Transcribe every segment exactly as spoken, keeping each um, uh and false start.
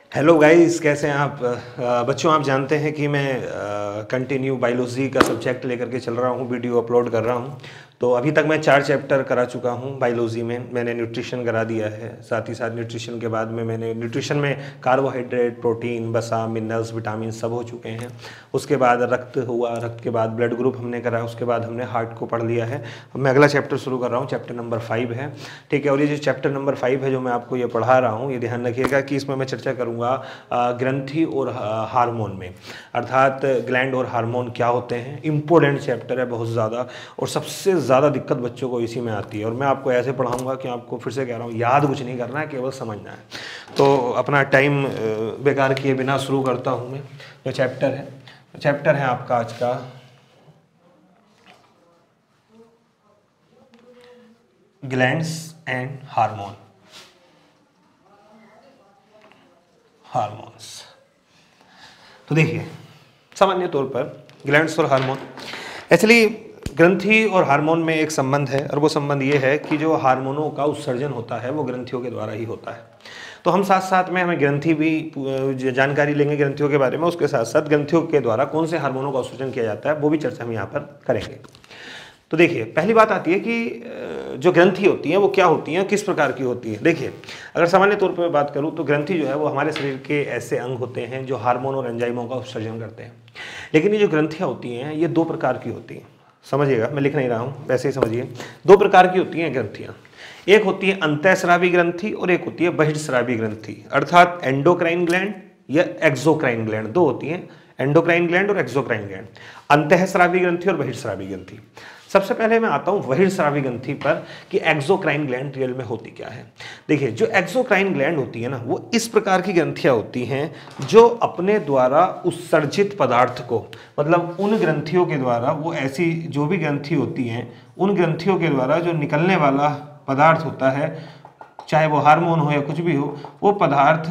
Hello guys, कैसे हैं आप? अ, बच्चों, आप जानते हैं कि मैं कंटिन्यू बायोलॉजी का सब्जेक्ट लेकर के चल रहा हूँ, वीडियो अपलोड कर रहा हूँ। तो अभी तक मैं चार चैप्टर करा चुका हूँ बायोलॉजी में। मैंने न्यूट्रिशन करा दिया है, साथ ही साथ न्यूट्रिशन के बाद में मैंने न्यूट्रिशन में कार्बोहाइड्रेट, प्रोटीन, वसा, मिनरल्स, विटामिन सब हो चुके हैं। उसके बाद रक्त हुआ, रक्त के बाद ब्लड ग्रुप हमने करा, उसके बाद हमने हार्ट को पढ़ लिया है। अब मैं अगला चैप्टर शुरू कर रहा हूँ, चैप्टर नंबर फाइव है, ठीक है। और ये जो चैप्टर नंबर फाइव है जो मैं आपको ये पढ़ा रहा हूँ, ये ध्यान रखिएगा कि इसमें मैं चर्चा करूँगा ग्रंथि और हार्मोन में, अर्थात ग्लैंड और हार्मोन क्या होते हैं। इम्पोर्टेंट चैप्टर है बहुत ज़्यादा, और सबसे ज़्यादा दिक्कत बच्चों को इसी में आती है। और मैं आपको ऐसे पढ़ाऊँगा कि आपको, फिर से कह रहा हूँ, याद कुछ नहीं करना है, केवल समझना है। तो अपना टाइम बेकार किए बिना शुरू करता हूँ मैं। जो चैप्टर है चैप्टर है आपका आज का ग्लैंड्स एंड हार्मोन हार्मोन्स। तो देखिए, सामान्य तौर पर ग्लैंड्स और हार्मोन, एक्चुअली ग्रंथि और हार्मोन में एक संबंध है, और वो संबंध ये है कि जो हार्मोनों का उत्सर्जन होता है वो ग्रंथियों के द्वारा ही होता है। तो हम साथ साथ में हमें ग्रंथि भी जानकारी लेंगे ग्रंथियों के बारे में, उसके साथ साथ ग्रंथियों के द्वारा कौन से हार्मोनों का उत्सर्जन किया जाता है वो भी चर्चा हम यहाँ पर करेंगे। तो देखिए, पहली बात आती है कि जो ग्रंथि होती हैं वो क्या होती हैं, किस प्रकार की होती है। देखिए, अगर सामान्य तौर पर बात करूं तो ग्रंथि जो है वो हमारे शरीर के ऐसे अंग होते हैं जो हार्मोन और एंजाइमों का उत्सर्जन करते हैं। लेकिन ये जो ग्रंथियां होती हैं ये दो प्रकार की होती हैं। समझिएगा, मैं लिख नहीं रहा हूँ, वैसे ही समझिए। दो प्रकार की होती हैं ग्रंथियाँ। एक होती है अंतःस्रावी ग्रंथि और एक होती है बहिर्स्रावी ग्रंथि, अर्थात एंडोक्राइन ग्लैंड या एक्सोक्राइन ग्लैंड। दो होती हैं, एंडोक्राइन ग्लैंड और एक्सोक्राइन ग्लैंड, अंतःस्रावी ग्रंथि और बहिर्स्रावी ग्रंथि। सबसे पहले मैं आता हूं बहिर्स्रावी ग्रंथि पर कि एक्सोक्राइन ग्लैंड रियल में होती क्या है। देखिए, जो एक्सोक्राइन ग्लैंड होती है ना, वो इस प्रकार की ग्रंथियां होती हैं जो अपने द्वारा उत्सर्जित पदार्थ को, मतलब उन ग्रंथियों के द्वारा, वो ऐसी जो भी ग्रंथि होती हैं उन ग्रंथियों के द्वारा जो निकलने वाला पदार्थ होता है, चाहे वो हार्मोन हो या कुछ भी हो, वो पदार्थ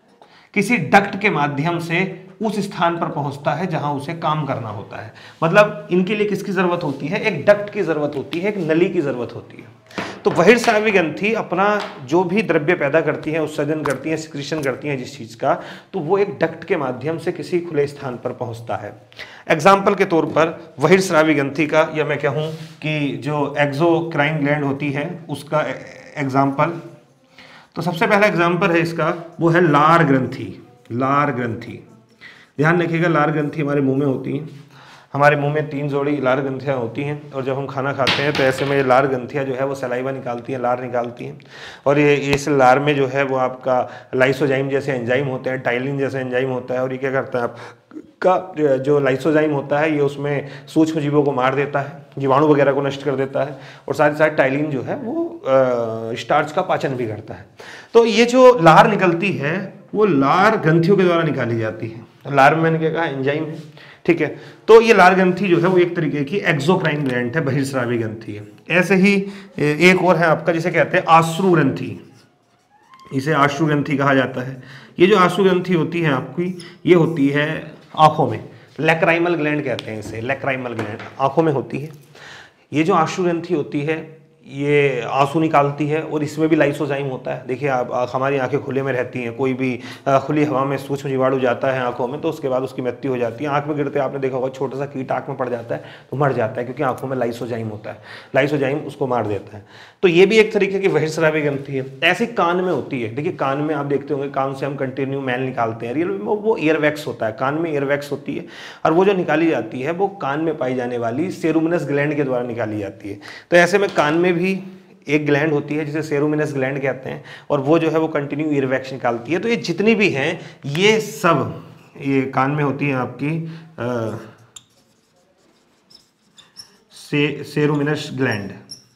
किसी डक्ट के माध्यम से उस स्थान पर पहुंचता है जहां उसे काम करना होता है। मतलब इनके लिए किसकी जरूरत होती है? एक डक्ट की जरूरत होती है, एक नली की जरूरत होती है। तो बहिर्स्रावी ग्रंथि अपना जो भी द्रव्य पैदा करती है, उत्सर्जन करती है, सिक्रीशन करती है जिस चीज का, तो वो एक डक्ट के माध्यम से किसी खुले स्थान पर पहुंचता है। एग्जाम्पल के तौर पर बहिर्स्रावी ग्रंथि का, या मैं कहूँ कि जो एक्सोक्राइन ग्लैंड होती है उसका एग्जाम्पल, तो सबसे पहला एग्जाम्पल है इसका, वो है लार ग्रंथि। लार ग्रंथि, ध्यान रखिएगा, लार ग्रंथि हमारे मुंह में होती हैं। हमारे मुंह में तीन जोड़ी लार ग्रंथियाँ होती हैं, और जब हम खाना खाते हैं तो ऐसे में लार ग्रंथियाँ जो है वो सलाइवा निकालती हैं, लार निकालती हैं। और ये इस लार में जो है वो आपका लाइसोजाइम जैसे एंजाइम होते हैं, टाइलिन जैसे एंजाइम होता है, और ये क्या करता है, आपका जो लाइसोजाइम होता है ये उसमें सूक्ष्म जीवों को मार देता है, जीवाणु वगैरह को नष्ट कर देता है, और साथ ही साथ टाइलिन जो है वो स्टार्च का पाचन भी करता है। तो ये जो लार निकलती है वो लार ग्रंथियों के द्वारा निकाली जाती है। लार में मैंने क्या कहा, एंजाइम है, ठीक है। तो ये लार ग्रंथि जो है वो एक तरीके की एक्सोक्राइन ग्लैंड है, बहिर्स्रावी ग्रंथि है। ऐसे ही एक और है आपका, जिसे कहते हैं आश्रु ग्रंथि, इसे आश्रु ग्रंथि कहा जाता है। ये जो आश्रु ग्रंथि होती है आपकी, ये होती है आंखों में, लैक्राइमल ग्लैंड कहते हैं इसे, लैक्राइमल ग्लैंड आंखों में होती है। ये जो आश्रु ग्रंथि होती है ये आंसू निकालती है, और इसमें भी लाइसोजाइम होता है। देखिए, आप हमारी आंखें खुले में रहती हैं, कोई भी खुली हवा में सूक्ष्म जीवाणु जाता है आंखों में तो उसके बाद उसकी मृत्यु हो जाती है। आंख में गिरते आपने देखा होगा, छोटा सा कीट आंख में पड़ जाता है तो मर जाता है, क्योंकि आंखों में लाइसोजाइम होता है, लाइसोजाइम उसको मार देता है। तो ये भी एक तरीके की बहिर्स्रावी ग्रंथि है। ऐसी कान में होती है। देखिए, कान में आप देखते होंगे, कान से हम कंटिन्यू मैल निकालते हैं, रियल में वो एयरवैक्स होता है, कान में एयरवैक्स होती है, और वो जो निकाली जाती है वो कान में पाई जाने वाली सेरुमिनस ग्लैंड के द्वारा निकाली जाती है। तो ऐसे में कान में भी एक ग्लैंड होती है जिसे सेरुमिनस ग्लैंड कहते हैं, और वो जो है वो कंटिन्यू एयरवैक्स निकालती है। तो ये जितनी भी हैं ये सब ये कान में होती है आपकी आ, से सेरुमिनस ग्लैंड,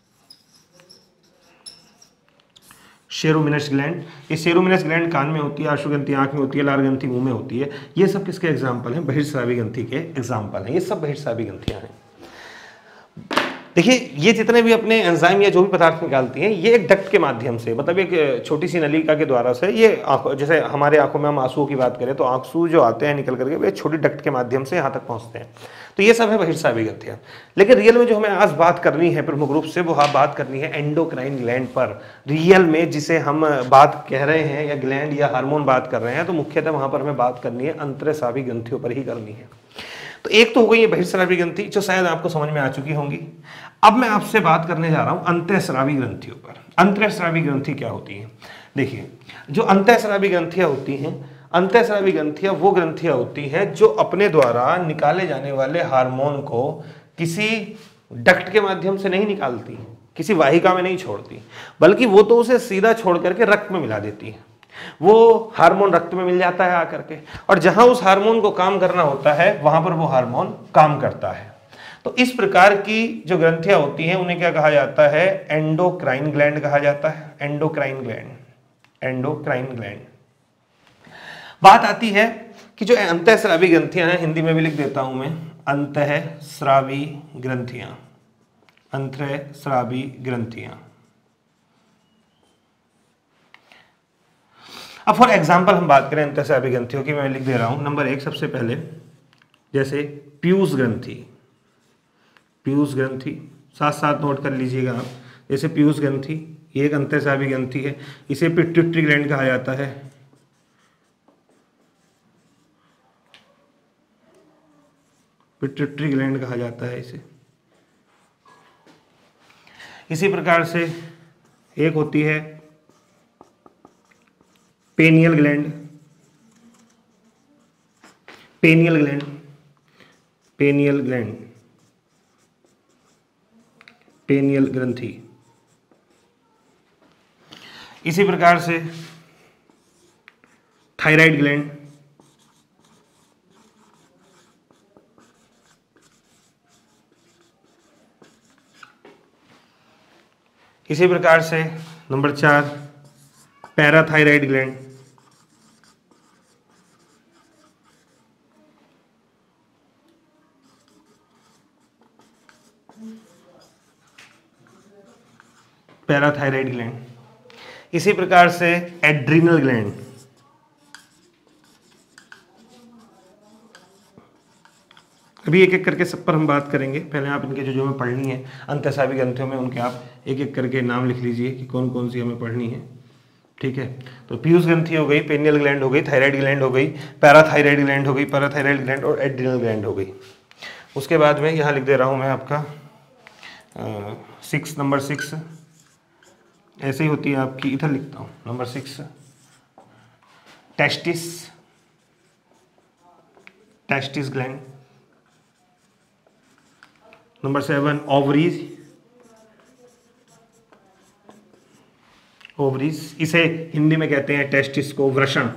सेरुमिनस ग्लैंड। ये सेरुमिनस ग्लैंड कान में होती है, आश्रु ग्रंथि आंख में होती है, लार ग्रंथि मुंह में होती है। ये सब किसके एग्जाम्पल हैं? बहिर्स्रावी ग्रंथि के एग्जाम्पल हैं। ये सब बहिर्स्रावी ग्रंथियां हैं। देखिए ये जितने भी अपने एंजाइम या जो भी पदार्थ निकालती हैं ये एक डक्ट के माध्यम से, मतलब एक छोटी सी नलिका के द्वारा से, ये आंखों, जैसे हमारे आंखों में हम आंसुओं की बात करें तो आंसू जो आते हैं निकल करके वे छोटी डक्ट के माध्यम से यहाँ तक पहुँचते हैं। तो ये सब है बहिर्स्रावी ग्रंथियाँ। लेकिन रियल में जो हमें आज बात करनी है प्रमुख रूप से, वो हाँ बात करनी है एंडोक्राइन ग्लैंड पर। रियल में जिसे हम बात कह रहे हैं या ग्लैंड या हार्मोन बात कर रहे हैं, तो मुख्यतः वहाँ पर हमें बात करनी है अंतःस्रावी ग्रंथियों पर ही करनी है। तो एक तो हो गई ये बहिर्स्रावी ग्रंथि जो शायद आपको समझ में आ चुकी होंगी। अब मैं आपसे बात करने जा रहा हूं अंतःस्रावी ग्रंथियों पर। अंतःस्रावी ग्रंथि क्या होती है? देखिए जो अंतःस्रावी ग्रंथियां होती हैं, अंतःस्रावी ग्रंथियां वो ग्रंथियां होती हैं जो अपने द्वारा निकाले जाने वाले हार्मोन को किसी डक्ट के माध्यम से नहीं निकालती, किसी वाहिका में नहीं छोड़ती, बल्कि वो तो उसे सीधा छोड़ करके रक्त में मिला देती है। वो हार्मोन रक्त में मिल जाता है आकर के, और जहां उस हार्मोन को काम करना होता है वहां पर वो हार्मोन काम करता है। तो इस प्रकार की जो ग्रंथियां होती हैं उन्हें क्या कहा जाता है? एंडोक्राइन ग्लैंड कहा जाता है। Endocrine gland, endocrine gland. बात आती है कि जो अंतःस्रावी ग्रंथियां हैं, हिंदी में भी लिख देता हूं मैं, अंतःस्रावी ग्रंथियां, अंतःस्रावी ग्रंथियां। अब फॉर एग्जाम्पल हम बात करें अंतःस्रावी ग्रंथियों की, मैं लिख दे रहा हूं नंबर एक सबसे पहले, जैसे पीयूष ग्रंथि, पीयूष ग्रंथि साथ साथ नोट कर लीजिएगा आप। जैसे पीयूष ग्रंथि ये एक अंतःस्रावी ग्रंथि है, इसे पिट्यूटरी ग्लैंड कहा जाता है। पिट्यूटरी ग्लैंड कहा जाता है इसे। इसी प्रकार से एक होती है pineal gland, pineal gland, pineal gland, pineal ग्रंथि। इसी प्रकार से थायराइड ग्लैंड, इसी प्रकार से नंबर चार पैराथायराइड ग्लैंड, पैराथायराइड ग्लैंड। इसी प्रकार से एड्रीनल ग्लैंड, अभी एक एक करके सब पर हम बात करेंगे। पहले आप इनके जो जो हमें पढ़नी है अंतःस्रावी ग्रंथियों में, उनके आप एक एक करके नाम लिख लीजिए कि कौन कौन सी हमें पढ़नी है। ठीक है, तो पीयूष ग्रंथि हो गई, पेनियल ग्लैंड हो गई, थायराइड ग्लैंड हो गई, पैराथायराइड ग्लैंड हो गई, पैराथायराइड ग्लैंड और एड्रीनल ग्लैंड हो गई। उसके बाद में यहाँ लिख दे रहा हूँ मैं आपका सिक्स, नंबर सिक्स ऐसे ही होती है आपकी, इधर लिखता हूँ number six testis, testis gland. Number seven ovaries, ovaries, इसे हिंदी में कहते हैं टेस्टिस को वृषण।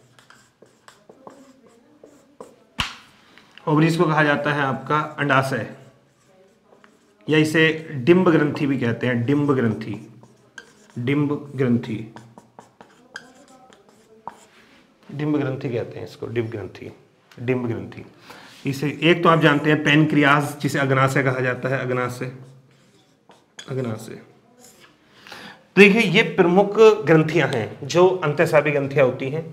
ओवरीज को कहा जाता है आपका अंडाशय, या इसे डिंब ग्रंथि भी कहते हैं, डिंब ग्रंथि, डिंब ग्रंथि, डिंब ग्रंथि कहते हैं इसको, डिंब ग्रंथि, डिंब ग्रंथि। इसे एक तो आप जानते हैं पैनक्रियाज, जिसे अग्नाशय कहा जाता है, अग्नाशय, अग्नाशय। देखिए ये प्रमुख ग्रंथियां हैं जो अंतःस्रावी ग्रंथियां होती हैं।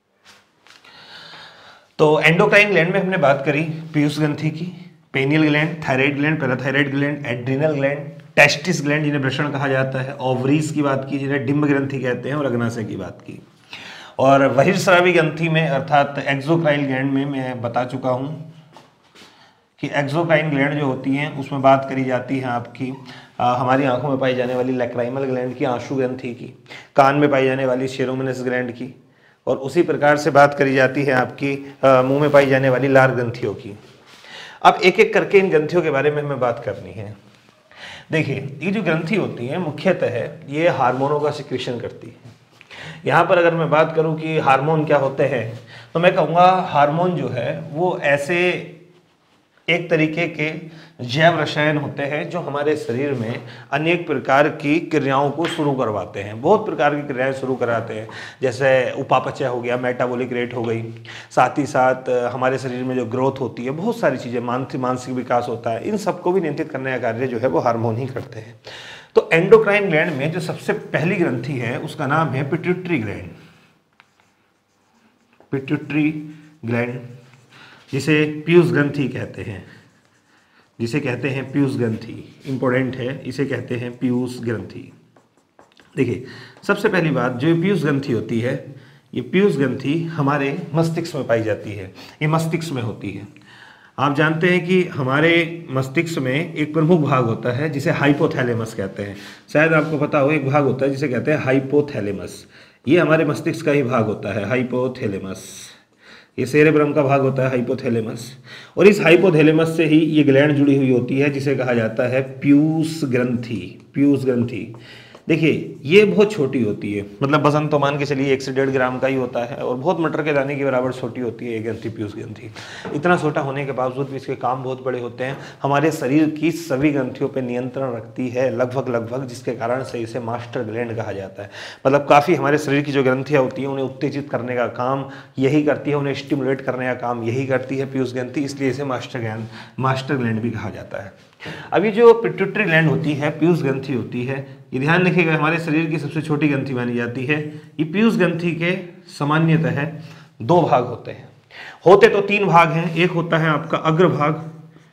तो एंडोक्राइन ग्लैंड में हमने बात करी पीयूष ग्रंथि की, pineal gland, thyroid gland, parathyroid gland, adrenal gland, testis gland जिन्हें वृषण कहा जाता है, ओवरीज की बात की जिन्हें डिंब ग्रंथि कहते हैं, और अग्नाशय की बात की। और बहिर्स्रावी ग्रंथि में अर्थात एक्सोक्राइन ग्लैंड में मैं बता चुका हूं कि एक्सोक्राइन ग्लैंड जो होती हैं उसमें बात करी जाती है आपकी आ, हमारी आंखों में पाई जाने वाली लैक्राइमल ग्लैंड की, आंसू ग्रंथि की, कान में पाई जाने वाली शेरोमनस ग्लैंड की, और उसी प्रकार से बात करी जाती है आपकी मुंह में पाई जाने वाली लार ग्रंथियों की। अब एक एक करके इन ग्रंथियों के बारे में हमें बात करनी है। देखिए ये जो ग्रंथि होती है मुख्यतः ये हार्मोनों का सिक्रीशन करती है। यहाँ पर अगर मैं बात करूँ कि हार्मोन क्या होते हैं, तो मैं कहूँगा हार्मोन जो है वो ऐसे एक तरीके के जैव रसायन होते हैं जो हमारे शरीर में अनेक प्रकार की क्रियाओं को शुरू करवाते हैं, बहुत प्रकार की क्रियाएं शुरू कराते हैं, जैसे उपापचय हो गया, मेटाबॉलिक रेट हो गई, साथ ही साथ हमारे शरीर में जो ग्रोथ होती है, बहुत सारी चीज़ें, मानसिक मानसिक विकास होता है, इन सबको भी नियंत्रित करने का कार्य जो है वो हार्मोन ही करते हैं। तो एंडोक्राइन ग्लैंड में जो सबसे पहली ग्रंथि है उसका नाम है पिट्यूटरी ग्लैंड। पिट्यूटरी ग्लैंड, जिसे पीयूष ग्रंथि कहते हैं, जिसे कहते हैं पीयूष ग्रंथि, इंपॉर्टेंट है, इसे कहते हैं पीयूष ग्रंथि। देखिए, सबसे पहली बात, जो पीयूष ग्रंथि होती है, ये पीयूष ग्रंथि हमारे मस्तिष्क में पाई जाती है, ये मस्तिष्क में होती है। आप जानते हैं कि हमारे मस्तिष्क में एक प्रमुख भाग होता है जिसे हाइपोथैलेमस कहते हैं, शायद आपको पता हो, एक भाग होता है जिसे कहते हैं हाइपोथैलेमस, ये हमारे मस्तिष्क का ही भाग होता है, हाइपोथैलेमस, ये सेरेब्रम का भाग होता है हाइपोथैलेमस, और इस हाइपोथैलेमस से ही ये ग्लैंड जुड़ी हुई होती है जिसे कहा जाता है पीयूष ग्रंथि। पीयूष ग्रंथि देखिए, ये बहुत छोटी होती है, मतलब वजन तो मान के चलिए एक से डेढ़ ग्राम का ही होता है, और बहुत मटर के दाने के बराबर छोटी होती है ये ग्रंथि, पीयूष ग्रंथि। इतना छोटा होने के बावजूद भी इसके काम बहुत बड़े होते हैं, हमारे शरीर की सभी ग्रंथियों पर नियंत्रण रखती है लगभग लगभग, जिसके कारण से इसे मास्टर ग्लैंड कहा जाता है। मतलब काफ़ी हमारे शरीर की जो ग्रंथियाँ होती हैं उन्हें उत्तेजित करने का काम यही करती है, उन्हें स्टिमुलेट करने का काम यही करती है पीयूष ग्रंथि, इसलिए इसे मास्टर ग्लैंड मास्टर ग्लैंड भी कहा जाता है। अब ये जो पिट्यूटरी ग्लैंड होती है, पीयूष ग्रंथि होती है, ये ध्यान रखिएगा हमारे शरीर की सबसे छोटी ग्रंथि मानी जाती है। ये पीयूष ग्रंथि के सामान्यतः दो भाग होते हैं, होते तो तीन भाग हैं, एक होता है आपका अग्र भाग,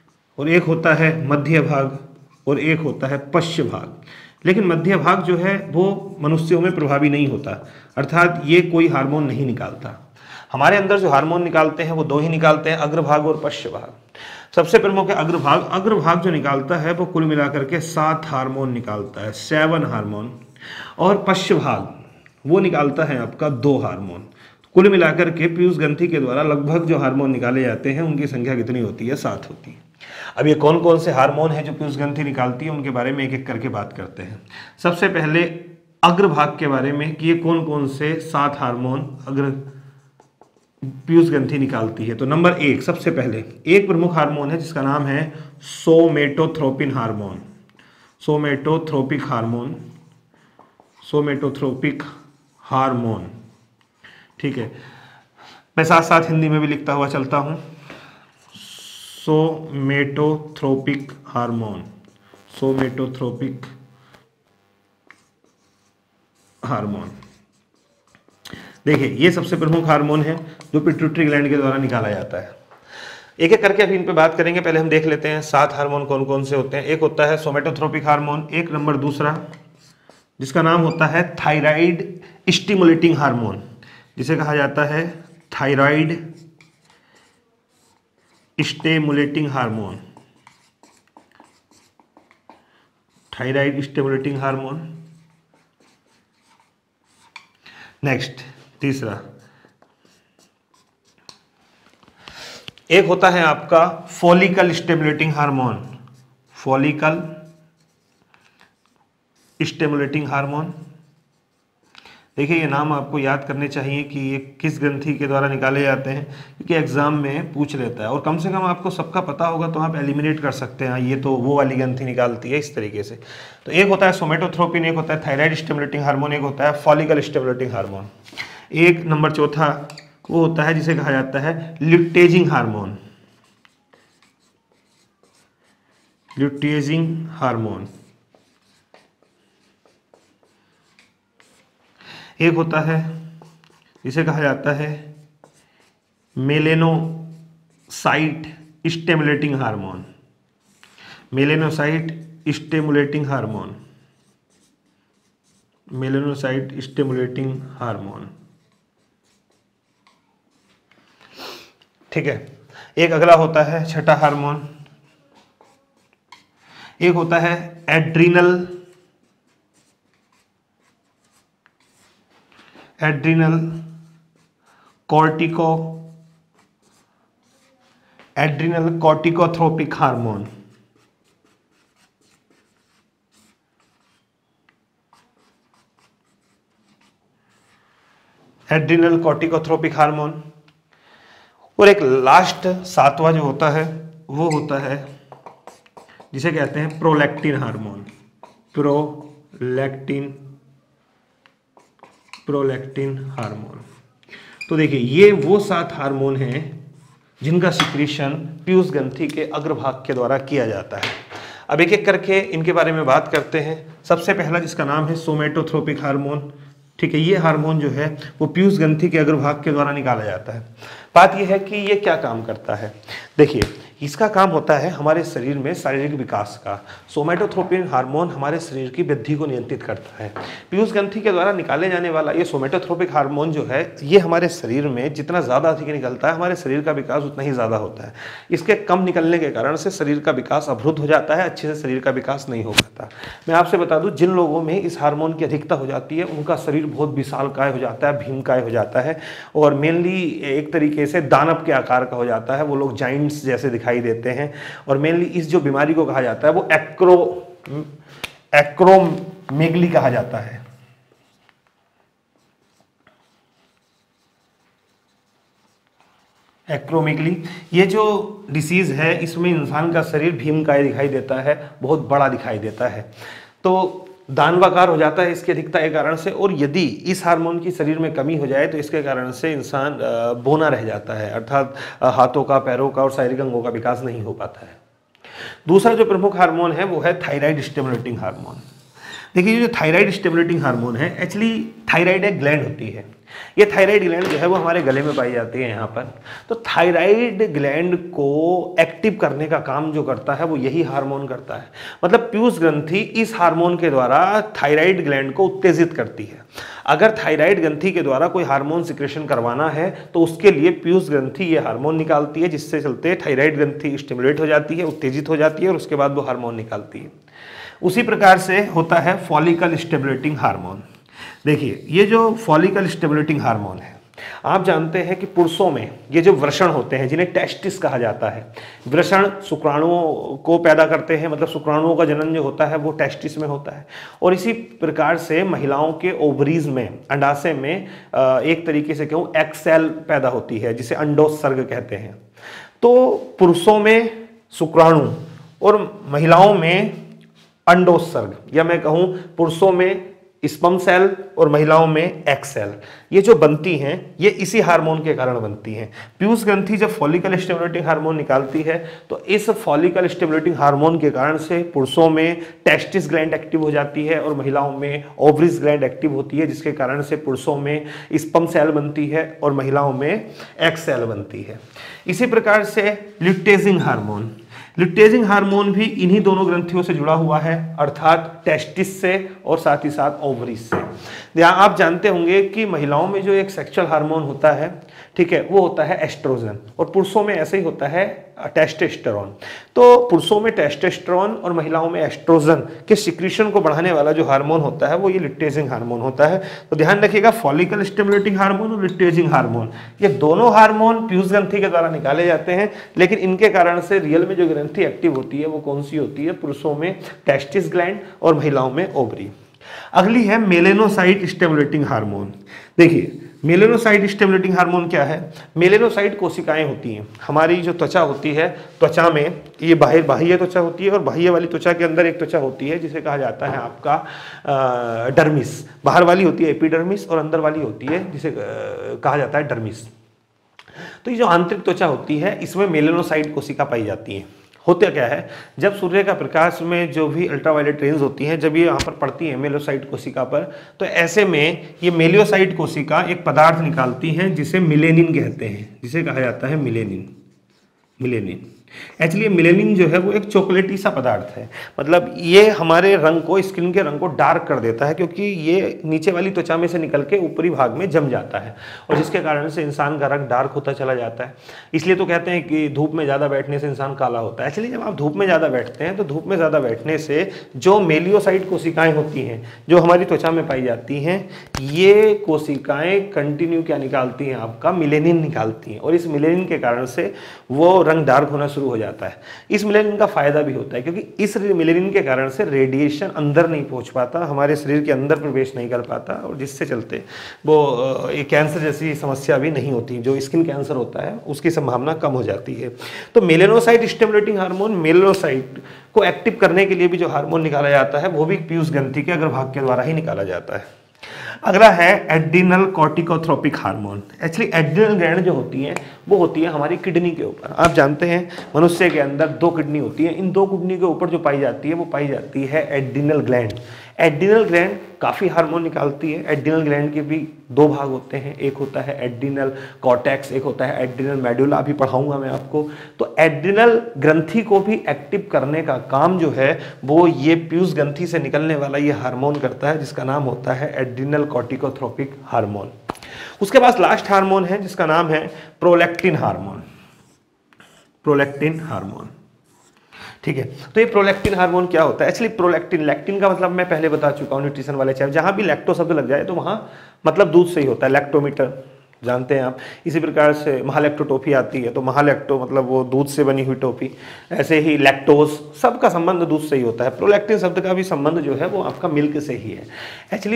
और एक होता है मध्य भाग, और एक होता है पश्च भाग। लेकिन मध्य भाग जो है वो मनुष्यों में प्रभावी नहीं होता, अर्थात ये कोई हार्मोन नहीं निकालता। हमारे अंदर जो हार्मोन निकालते हैं वो दो ही निकालते हैं, अग्रभाग और पश्च भाग। सबसे प्रमुख है अग्रभाग। अग्रभाग जो निकालता है वो कुल मिलाकर के सात हार्मोन निकालता है, सेवन हार्मोन, और पश्च भाग वो निकालता है आपका दो हार्मोन। कुल मिलाकर के पीयूष ग्रंथि के द्वारा लगभग जो हार्मोन निकाले जाते हैं उनकी संख्या कितनी होती है? सात होती है। अब ये कौन कौन से हार्मोन हैं जो पीयूष ग्रंथि निकालती है, उनके बारे में एक एक करके बात करते हैं। सबसे पहले अग्रभाग के बारे में कि ये कौन कौन से सात हार्मोन अग्र पीयूष ग्रंथि निकालती है। तो नंबर एक, सबसे पहले एक प्रमुख हार्मोन है जिसका नाम है somatotropin hormone. Somatotropic hormone, somatotropic hormone, ठीक है, मैं साथ साथ हिंदी में भी लिखता हुआ चलता हूं। Somatotropic hormone, somatotropic hormone. देखिए, ये सबसे प्रमुख हार्मोन है जो पिट्यूटरी ग्लैंड के द्वारा निकाला जाता है। एक एक करके अभी इन पे बात करेंगे, पहले हम देख लेते हैं सात हार्मोन कौन कौन से होते हैं। एक होता है सोमेटोथ्रोपिक हार्मोन, एक नंबर दूसरा जिसका नाम होता है थायराइड स्टिमुलेटिंग हार्मोन, जिसे कहा जाता है thyroid stimulating hormone, thyroid stimulating hormone. Next तीसरा, एक होता है आपका follicle stimulating hormone, follicle stimulating hormone. देखिए, ये नाम आपको याद करने चाहिए कि ये किस ग्रंथि के द्वारा निकाले जाते हैं, क्योंकि एग्जाम में पूछ लेता है, और कम से कम आपको सबका पता होगा तो आप एलिमिनेट कर सकते हैं, ये तो वो वाली ग्रंथि निकालती है, इस तरीके से। तो एक होता है सोमेटोथ्रोपिन, एक होता है थायराइड स्टिमुलेटिंग हार्मोन, एक होता है फॉलिकल स्टिमुलेटिंग हार्मोन। एक नंबर चौथा वो होता है जिसे कहा जाता है ल्यूटेजिंग हार्मोन, ल्यूटेजिंग हार्मोन। एक होता है जिसे कहा जाता है melanocyte stimulating hormone, melanocyte stimulating hormone, melanocyte stimulating hormone, ठीक है। एक अगला होता है छठा हार्मोन, एक होता है adrenal adrenal cortico adrenal corticotropic hormone, adrenal corticotropic hormone. और एक लास्ट सातवां जो होता है वो होता है जिसे कहते हैं prolactin hormone. Prolactin prolactin hormone. तो देखिए ये वो सात हार्मोन हैं जिनका सिक्रीशन पीयूष ग्रंथि के अग्रभाग के द्वारा किया जाता है। अब एक एक करके इनके बारे में बात करते हैं। सबसे पहला जिसका नाम है सोमेटोट्रोपिक हार्मोन। ठीक है, ये हार्मोन जो है वो पीयूष ग्रंथि के अग्रभाग के द्वारा निकाला जाता है। बात यह है कि ये क्या काम करता है। देखिए इसका काम होता है हमारे शरीर में शारीरिक विकास का। सोमेटोट्रोपिन हार्मोन हमारे शरीर की वृद्धि को नियंत्रित करता है। पीयूष ग्रंथि के द्वारा निकाले जाने वाला ये सोमेटोट्रोपिक हार्मोन जो है ये हमारे शरीर में जितना ज़्यादा अधिक निकलता है हमारे शरीर का विकास उतना ही ज़्यादा होता है। इसके कम निकलने के कारण से शरीर का विकास अवरुद्ध हो जाता है, अच्छे से शरीर का विकास नहीं हो पाता। मैं आपसे बता दूँ जिन लोगों में इस हार्मोन की अधिकता हो जाती है उनका शरीर बहुत विशालकाय हो जाता है, भीमकाय हो जाता है और मेनली एक तरीके से दानव के आकार का हो जाता है। वो लोग जाइंट्स जैसे दिखाई देते हैं और मेनली इस जो बीमारी को कहा जाता है वो एक्रो एक्रोमेगली कहा जाता है। एक्रोमेगली ये जो डिसीज है इसमें इंसान का शरीर भीमकाय दिखाई देता है, बहुत बड़ा दिखाई देता है, तो दानवाकार हो जाता है इसकी अधिकता के कारण से। और यदि इस हार्मोन की शरीर में कमी हो जाए तो इसके कारण से इंसान बोना रह जाता है, अर्थात हाथों का, पैरों का और शारीरिक अंगों का विकास नहीं हो पाता है। दूसरा जो प्रमुख हार्मोन है वो है थायराइड स्टिमुलेटिंग हार्मोन। देखिए जो थायराइड स्टिमुलेटिंग हार्मोन है एक्चुअली थायराइड एक ग्लैंड होती है। ये थायराइड ग्लैंड जो है वो हमारे गले में पाई जाती है यहाँ पर। तो थायराइड ग्लैंड को एक्टिव करने का काम जो करता है वो यही हार्मोन करता है। मतलब पीयूष ग्रंथि इस हार्मोन के द्वारा थायराइड ग्लैंड को उत्तेजित करती है। अगर थायराइड ग्रंथि के द्वारा कोई हार्मोन सिक्रेशन करवाना है तो उसके लिए पीयूष ग्रंथि ये हार्मोन निकालती है, जिससे चलते थायराइड ग्रंथि स्टिमुलेट हो जाती है, उत्तेजित हो जाती है और उसके बाद वो हार्मोन निकालती है। उसी प्रकार से होता है फॉलिकल स्टिमुलेटिंग हार्मोन। देखिए ये जो फॉलिकल स्टिमुलेटिंग हार्मोन है, आप जानते हैं कि पुरुषों में ये जो वृषण होते हैं जिन्हें टेस्टिस कहा जाता है, वृषण शुक्राणुओं को पैदा करते हैं, मतलब शुक्राणुओं का जनन जो होता है वो टेस्टिस में होता है। और इसी प्रकार से महिलाओं के ओवरीज में, अंडाशय में एक तरीके से कहूँ एग सेल पैदा होती है जिसे अंडोत्सर्ग कहते हैं। तो पुरुषों में शुक्राणु और महिलाओं में अंडोत्सर्ग, या मैं कहूं पुरुषों में स्पर्म सेल और महिलाओं में एग सेल, ये जो बनती हैं ये इसी हार्मोन के कारण बनती हैं। पीयूष ग्रंथि जब फॉलिकल स्टिमुलेटिंग हार्मोन निकालती है तो इस फॉलिकल स्टिमुलेटिंग हार्मोन के कारण से पुरुषों में टेस्टिस ग्लैंड एक्टिव हो जाती है और महिलाओं में ओवरीज ग्लैंड एक्टिव होती है, जिसके कारण से पुरुषों में स्पर्म सेल बनती है और महिलाओं में एग सेल बनती है। इसी प्रकार से ल्यूटेजिंग हार्मोन, ल्यूटेजिंग हार्मोन भी इन्हीं दोनों ग्रंथियों से जुड़ा हुआ है, अर्थात टेस्टिस से और साथ ही साथ ओवरीज से। यहाँ आप जानते होंगे कि महिलाओं में जो एक सेक्सुअल हार्मोन होता है, ठीक है, वो होता है एस्ट्रोजन और पुरुषों में ऐसे ही होता है टेस्टोस्टेरोन। तो पुरुषों में टेस्टोस्टेरोन और महिलाओं में एस्ट्रोजन के सिक्रीशन को बढ़ाने वाला जो हार्मोन होता है वो ये ल्यूटेजिंग हार्मोन होता है। तो ध्यान रखिएगा, फॉलिकल स्टिमुलेटिंग हार्मोन और ल्यूटेजिंग हार्मोन ये दोनों हार्मोन पीयूष ग्रंथि के द्वारा निकाले जाते हैं, लेकिन इनके कारण से रियल में जो ग्रंथि एक्टिव होती है वो कौन सी होती है? पुरुषों में टेस्टिस ग्लैंड और महिलाओं में ओवरी। अगली है मेलेनोसाइट स्टिमुलेटिंग हार्मोन। देखिए मेलेनोसाइट स्टिमुलेटिंग हार्मोन क्या है? मेलेनोसाइट कोशिकाएं होती हैं, हमारी जो त्वचा होती है, त्वचा में ये बाहर बाह्य त्वचा होती है और बाह्य वाली त्वचा के अंदर एक त्वचा होती है जिसे कहा जाता है आपका डर्मिस। बाहर वाली होती है एपिडर्मिस और अंदर वाली होती है जिसे कहा जाता है डर्मिस। तो ये जो आंतरिक त्वचा होती है इसमें मेलेनोसाइट कोशिका पाई जाती है। होता क्या है, जब सूर्य का प्रकाश में जो भी अल्ट्रावायलेट रेंज होती हैं जब ये यहाँ पर पड़ती हैं मेलेनोसाइट कोशिका पर, तो ऐसे में ये मेलेनोसाइट कोशिका एक पदार्थ निकालती हैं जिसे मिलेनिन कहते हैं, जिसे कहा जाता है मिलेनिन। मिलेनिन एक्चुअली मिलेनिन जो है वो एक चॉकलेटी सा पदार्थ है, मतलब ये हमारे रंग को, स्किन के रंग को डार्क कर देता है, क्योंकि ये नीचे वाली त्वचा में से निकल के ऊपरी भाग में जम जाता है और जिसके कारण से इंसान का रंग डार्क होता चला जाता है। इसलिए तो कहते हैं कि धूप में ज़्यादा बैठने से इंसान काला होता है। एक्चुअली जब आप धूप में ज़्यादा बैठते हैं तो धूप में ज़्यादा बैठने से जो मेलियोसाइट कोशिकाएँ होती हैं जो हमारी त्वचा में पाई जाती हैं, ये कोशिकाएँ कंटिन्यू क्या निकालती हैं? आपका मिलेनिन निकालती हैं और इस मिलेनिन के कारण से वो रंग डार्क होना शुरू हो जाता है। इस मिलेनिन का फायदा भी होता है क्योंकि इस मिलेनिन के कारण से रेडिएशन अंदर नहीं पहुंच पाता, हमारे शरीर के अंदर प्रवेश नहीं कर पाता, और जिससे चलते वो ये कैंसर जैसी समस्या भी नहीं होती। जो स्किन कैंसर होता है उसकी संभावना कम हो जाती है। तो मेलेनोसाइट स्टिमुलेटिंग हार्मोन, मेलेनोसाइट को एक्टिव करने के लिए भी जो हार्मोन निकाला जाता है वो भी पीयूष ग्रंथि के अग्रभाग के द्वारा ही निकाला जाता है। अगला है adrenal corticotropic hormone. Actually adrenal gland जो होती है वो होती है हमारी किडनी के ऊपर। आप जानते हैं मनुष्य के अंदर दो किडनी होती है, इन दो किडनी के ऊपर जो पाई जाती है वो पाई जाती है एड्रिनल ग्लैंड। एड्रिनल ग्लैंड काफ़ी हार्मोन निकालती है। एड्रिनल ग्लैंड के भी दो भाग होते हैं, एक होता है एड्रिनल कॉर्टेक्स, एक होता है एड्रिनल मेडुला, अभी पढ़ाऊंगा मैं आपको। तो एड्रिनल ग्रंथि को भी एक्टिव करने का काम जो है वो ये पीयूष ग्रंथि से निकलने वाला ये हार्मोन करता है, जिसका नाम होता है एड्रिनल कॉर्टिकोथ्रोपिक हार्मोन। उसके पास लास्ट हार्मोन है जिसका नाम है प्रोलैक्टिन हार्मोन। प्रोलैक्टिन हार्मोन, ठीक है। तो ये प्रोलैक्टिन हार्मोन क्या होता है? एक्चुअली प्रोलैक्टिन, लैक्टिन का मतलब मैं पहले बता चुका हूँ न्यूट्रिशन वाले चैप्टर, जहां भी लैक्टो शब्द लग जाए तो वहां मतलब दूध से ही होता है। लैक्टोमीटर जानते हैं आप। इसी प्रकार से महालैक्टो टॉफी आती है तो महालैक्टो मतलब वो दूध से बनी हुई टॉफी। ऐसे ही लैक्टोज, सबका संबंध दूध से ही होता है। प्रोलैक्टिन शब्द का भी संबंध जो है वो आपका मिल्क से ही है। एक्चुअली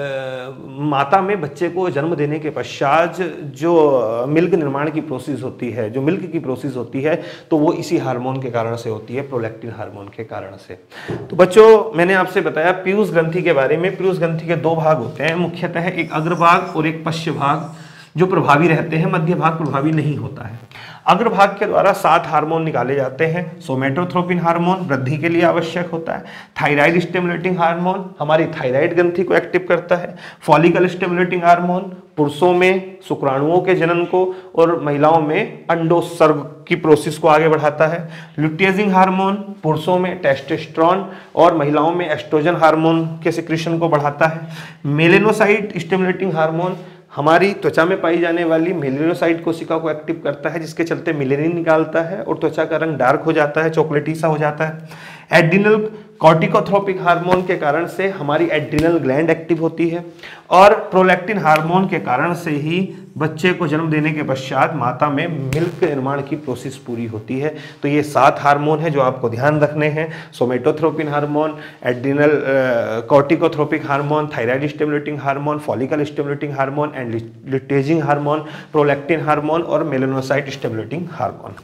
माता में बच्चे को जन्म देने के पश्चात जो मिल्क निर्माण की प्रोसेस होती है, जो मिल्क की प्रोसेस होती है, तो वो इसी हार्मोन के कारण से होती है, प्रोलैक्टिन हार्मोन के कारण से। तो बच्चों मैंने आपसे बताया पीयूष ग्रंथि के बारे में। पीयूष ग्रंथि के दो भाग होते हैं मुख्यतः, एक अग्रभाग और एक पश्च भाग जो प्रभावी रहते हैं, मध्य भाग प्रभावी नहीं होता है। अग्रभाग के द्वारा सात हार्मोन निकाले जाते हैं। सोमेटोट्रोपिन हार्मोन वृद्धि के लिए आवश्यक होता है। थायराइड स्टिमुलेटिंग हार्मोन हमारी थायराइड ग्रंथि को एक्टिव करता है। फॉलिकल स्टिमुलेटिंग हार्मोन पुरुषों में शुक्राणुओं के जनन को और महिलाओं में अंडोत्सर्ग की प्रोसेस को आगे बढ़ाता है। ल्यूटियजिंग हार्मोन पुरुषों में टेस्टोस्टेरोन और महिलाओं में एस्ट्रोजन हार्मोन के सिक्रीशन को बढ़ाता है। मेलेनोसाइट स्टिमुलेटिंग हार्मोन हमारी त्वचा में पाई जाने वाली मेलेनोसाइट कोशिका को एक्टिव करता है, जिसके चलते मेलेनिन निकालता है और त्वचा का रंग डार्क हो जाता है, चॉकलेटी सा हो जाता है। एड्रिनल कॉर्टिकोथ्रोपिक हार्मोन के कारण से हमारी एड्रिनल ग्लैंड एक्टिव होती है और प्रोलैक्टिन हार्मोन के कारण से ही बच्चे को जन्म देने के पश्चात माता में मिल्क निर्माण की प्रोसेस पूरी होती है। तो ये सात हार्मोन है जो आपको ध्यान रखने हैं। Somatotropin hormone, adrenal corticotropic hormone, thyroid stimulating hormone, follicle stimulating hormone and luteinizing hormone, prolactin hormone और मेलेनोसाइट स्टिमुलेटिंग हार्मोन।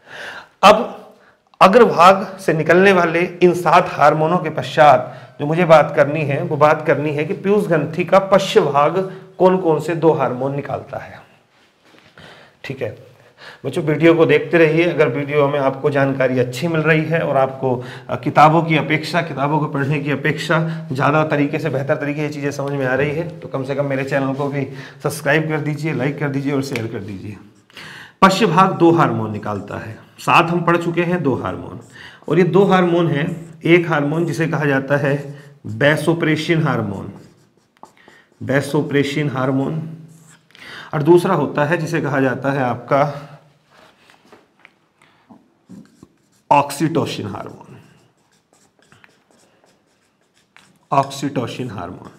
अब अग्रभाग से निकलने वाले इन सात हार्मोनों के पश्चात जो मुझे बात करनी है वो बात करनी है कि पीयूष ग्रंथि का पश्च भाग कौन कौन से दो हार्मोन निकालता है। ठीक है बच्चों, वीडियो को देखते रहिए। अगर वीडियो में आपको जानकारी अच्छी मिल रही है और आपको किताबों की अपेक्षा, किताबों को पढ़ने की अपेक्षा ज़्यादा तरीके से, बेहतर तरीके से चीज़ें समझ में आ रही है तो कम से कम मेरे चैनल को भी सब्सक्राइब कर दीजिए, लाइक कर दीजिए और शेयर कर दीजिए। पश्च भाग दो हार्मोन निकालता है। सात हम पढ़ चुके हैं, दो हार्मोन, और ये दो हार्मोन हैं। एक हार्मोन जिसे कहा जाता है वैसोप्रेसिन हार्मोन, वैसोप्रेसिन हार्मोन, और दूसरा होता है जिसे कहा जाता है आपका ऑक्सीटोसिन हार्मोन, ऑक्सीटोसिन हार्मोन।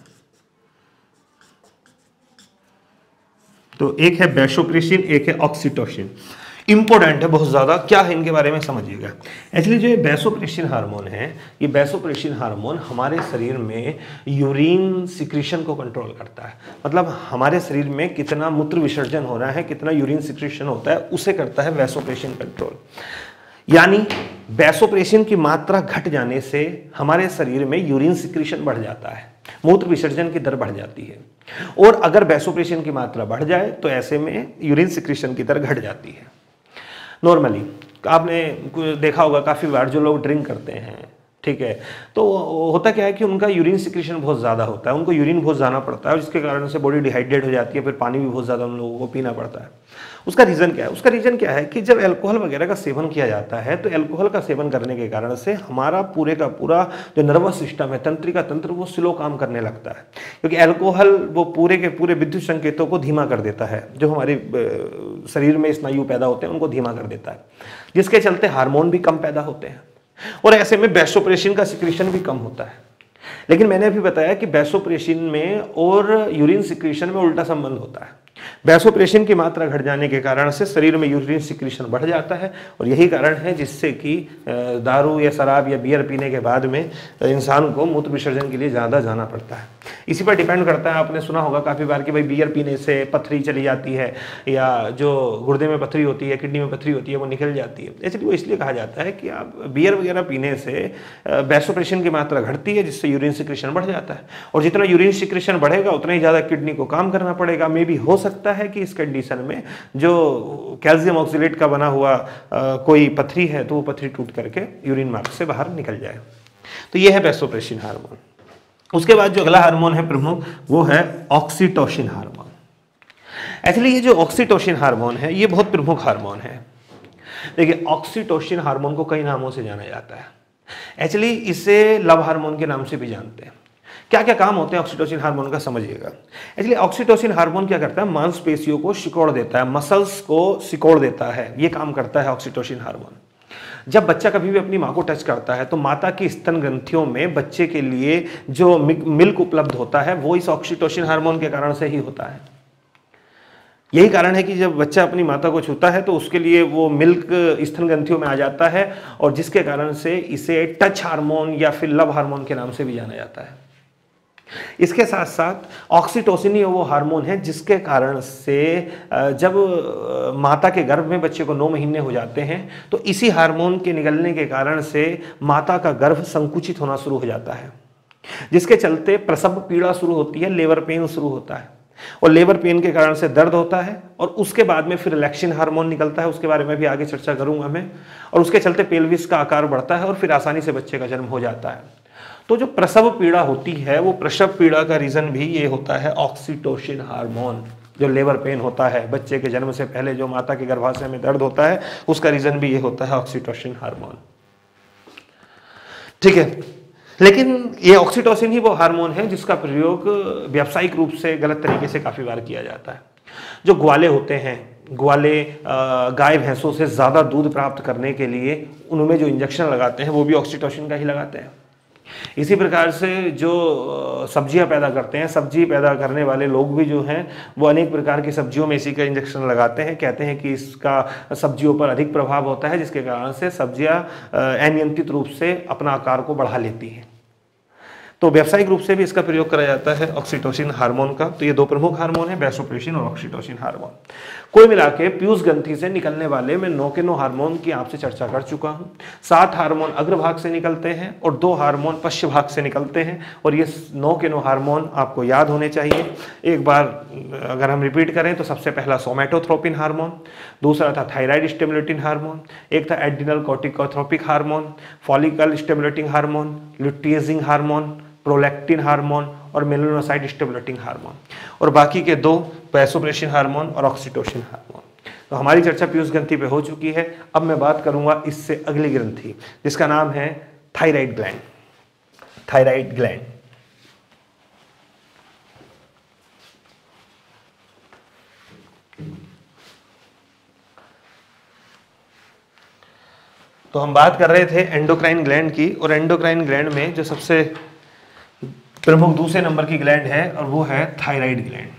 तो एक है वैसोप्रेसिन, एक है ऑक्सीटोसिन। इंपॉर्टेंट है बहुत ज़्यादा, क्या है इनके बारे में समझिएगा। एक्चुअली जो ये वैसोप्रेसिन हार्मोन है, ये वैसोप्रेसिन हार्मोन हमारे शरीर में यूरिन सिक्रीशन को कंट्रोल करता है। मतलब हमारे शरीर में कितना मूत्र विसर्जन हो रहा है, कितना यूरिन सिक्रीशन होता है, उसे करता है वैसोप्रेसिन कंट्रोल। यानी वैसोप्रेसिन की मात्रा घट जाने से हमारे शरीर में यूरिन सिक्रीशन बढ़ जाता है, मूत्र विसर्जन की दर बढ़ जाती है। और अगर वैसोप्रेसिन की मात्रा बढ़ जाए तो ऐसे में यूरिन सिक्रीशन की दर घट जाती है। नॉर्मली आपने देखा होगा काफ़ी बार जो लोग ड्रिंक करते हैं, ठीक है, तो होता क्या है कि उनका यूरिन सिक्रीशन बहुत ज़्यादा होता है, उनको यूरिन बहुत जाना पड़ता है और जिसके कारण से बॉडी डिहाइड्रेट हो जाती है, फिर पानी भी बहुत ज़्यादा उन लोगों को पीना पड़ता है। उसका रीज़न क्या है? उसका रीज़न क्या है कि जब अल्कोहल वगैरह का सेवन किया जाता है तो अल्कोहल का सेवन करने के कारण से हमारा पूरे का पूरा जो नर्वस सिस्टम है, तंत्रिका तंत्र, वो स्लो काम करने लगता है, क्योंकि अल्कोहल वो पूरे के पूरे विद्युत संकेतों को धीमा कर देता है। जो हमारे शरीर में स्नायु पैदा होते हैं उनको धीमा कर देता है, जिसके चलते हार्मोन भी कम पैदा होते हैं और ऐसे में वैसोप्रेसिन का सिक्रीशन भी कम होता है। लेकिन मैंने अभी बताया कि वैसोप्रेसिन में और यूरिन सिक्रीशन में उल्टा संबंध होता है। वैसोप्रेशन की मात्रा घट जाने के कारण से शरीर में यूरिन सिक्रीशन बढ़ जाता है और यही कारण है जिससे कि दारू या शराब या बियर पीने के बाद में इंसान को मूत्र विसर्जन के लिए ज़्यादा जाना पड़ता है। इसी पर डिपेंड करता है, आपने सुना होगा काफ़ी बार कि भाई बियर पीने से पथरी चली जाती है या जो गुर्दे में पथरी होती है, किडनी में पथरी होती है, वो निकल जाती है। इसलिए वो इसलिए कहा जाता है कि आप बियर वगैरह पीने से वैसोप्रेशन की मात्रा घटती है जिससे यूरिन सिक्रीशन बढ़ जाता है और जितना यूरिन सिक्रीशन बढ़ेगा उतना ही ज़्यादा किडनी को काम करना पड़ेगा। मे भी हो सकता है कि इस कंडीशन में जो कैल्शियम ऑक्सीलेट का बना हुआ आ, कोई पथरी है तो वो पथरी टूट करके यूरिन मार्ग से बाहर निकल जाए। तो ये है वैसोप्रेसिन हार्मोन। उसके बाद जो अगला हार्मोन है प्रमुख, वो है ऑक्सीटोसिन हार्मोन। एक्चुअली ये जो ऑक्सीटोसिन हार्मोन है ये बहुत प्रमुख हार्मोन है। देखिए, ऑक्सीटोसिन हार्मोन को कई नामों से जाना जाता है। एक्चुअली इसे लव हार्मोन के नाम से भी जानते हैं। क्या क्या काम होते हैं ऑक्सीटोसिन हार्मोन का, समझिएगा। एक्चुअली ऑक्सीटोसिन हार्मोन क्या करता है, मांसपेशियों को सिकोड़ देता है, मसल्स को सिकोड़ देता है, ये काम करता है ऑक्सीटोसिन हार्मोन। जब बच्चा कभी भी अपनी माँ को टच करता है तो माता की स्तन ग्रंथियों में बच्चे के लिए जो मिल्क उपलब्ध होता है वो इस ऑक्सीटोसिन हार्मोन के कारण से ही होता है। यही कारण है कि जब बच्चा अपनी माता को छूता है तो उसके लिए वो मिल्क स्तन ग्रंथियों में आ जाता है और जिसके कारण से इसे टच हार्मोन या फिर लव हार्मोन के नाम से भी जाना जाता है। इसके साथ साथ ऑक्सीटोसिन ही वो हार्मोन है जिसके कारण से जब माता के गर्भ में बच्चे को नौ महीने हो जाते हैं तो इसी हार्मोन के निकलने के कारण से माता का गर्भ संकुचित होना शुरू हो जाता है, जिसके चलते प्रसव पीड़ा शुरू होती है, लेबर पेन शुरू होता है और लेबर पेन के कारण से दर्द होता है और उसके बाद में फिर रिलैक्सिन हार्मोन निकलता है, उसके बारे में भी आगे चर्चा करूंगा मैं, और उसके चलते पेल्विस का आकार बढ़ता है और फिर आसानी से बच्चे का जन्म हो जाता है। तो जो प्रसव पीड़ा होती है वो प्रसव पीड़ा का रीजन भी ये होता है ऑक्सीटोसिन हार्मोन। जो लेबर पेन होता है बच्चे के जन्म से पहले, जो माता के गर्भाशय में दर्द होता है, उसका रीजन भी ये होता है ऑक्सीटोसिन हार्मोन। ठीक है, लेकिन ये ऑक्सीटोसिन ही वो हार्मोन है जिसका प्रयोग व्यावसायिक रूप से गलत तरीके से काफी बार किया जाता है। जो ग्वाले होते हैं, ग्वाले गाय भैंसों से ज्यादा दूध प्राप्त करने के लिए उनमें जो इंजेक्शन लगाते हैं वो भी ऑक्सीटोसिन का ही लगाते हैं। इसी प्रकार से जो सब्जियां पैदा करते हैं, सब्जी पैदा करने वाले लोग भी जो हैं वो अनेक प्रकार की सब्जियों में इसी का इंजेक्शन लगाते हैं। कहते हैं कि इसका सब्जियों पर अधिक प्रभाव होता है जिसके कारण से सब्जियां अनियंत्रित रूप से अपना आकार को बढ़ा लेती हैं। तो व्यावसायिक रूप से भी इसका प्रयोग करा जाता है ऑक्सीटोसिन हार्मोन का। तो ये दो प्रमुख हार्मोन है, वैसोप्रेसिन और ऑक्सीटोसिन हार्मोन। कोई मिला के पीयूष ग्रंथि से निकलने वाले मैं नौ के नौ हार्मोन की आपसे चर्चा कर चुका हूँ। सात हार्मोन अग्रभाग से निकलते हैं और दो हार्मोन पश्च भाग से निकलते हैं और ये नौ के नौ हार्मोन आपको याद होने चाहिए। एक बार अगर हम रिपीट करें तो सबसे पहला सोमैटोथ्रोपिन हार्मोन, दूसरा था थायराइड स्टिमुलेटिंग हार्मोन, एक था adrenal corticotropic hormone, follicle stimulating hormone, luteinizing hormone, prolactin hormone और मेलानोसाइट स्टिमुलेटिंग हार्मोन, और बाकी के दो वैसोप्रेसिन हार्मोन और ऑक्सीटोसिन हार्मोन। तो हमारी चर्चा पीयूष ग्रंथि पे हो चुकी है। अब मैं बात करूंगा इससे अगली ग्रंथि जिसका नाम है थायराइड ग्लैंड। थायराइड ग्लैंड तो हम बात कर रहे थे एंडोक्राइन ग्लैंड की, और एंडोक्राइन ग्लैंड में जो सबसे प्रमुख दूसरे नंबर की ग्लैंड है और वो है थायराइड ग्लैंड।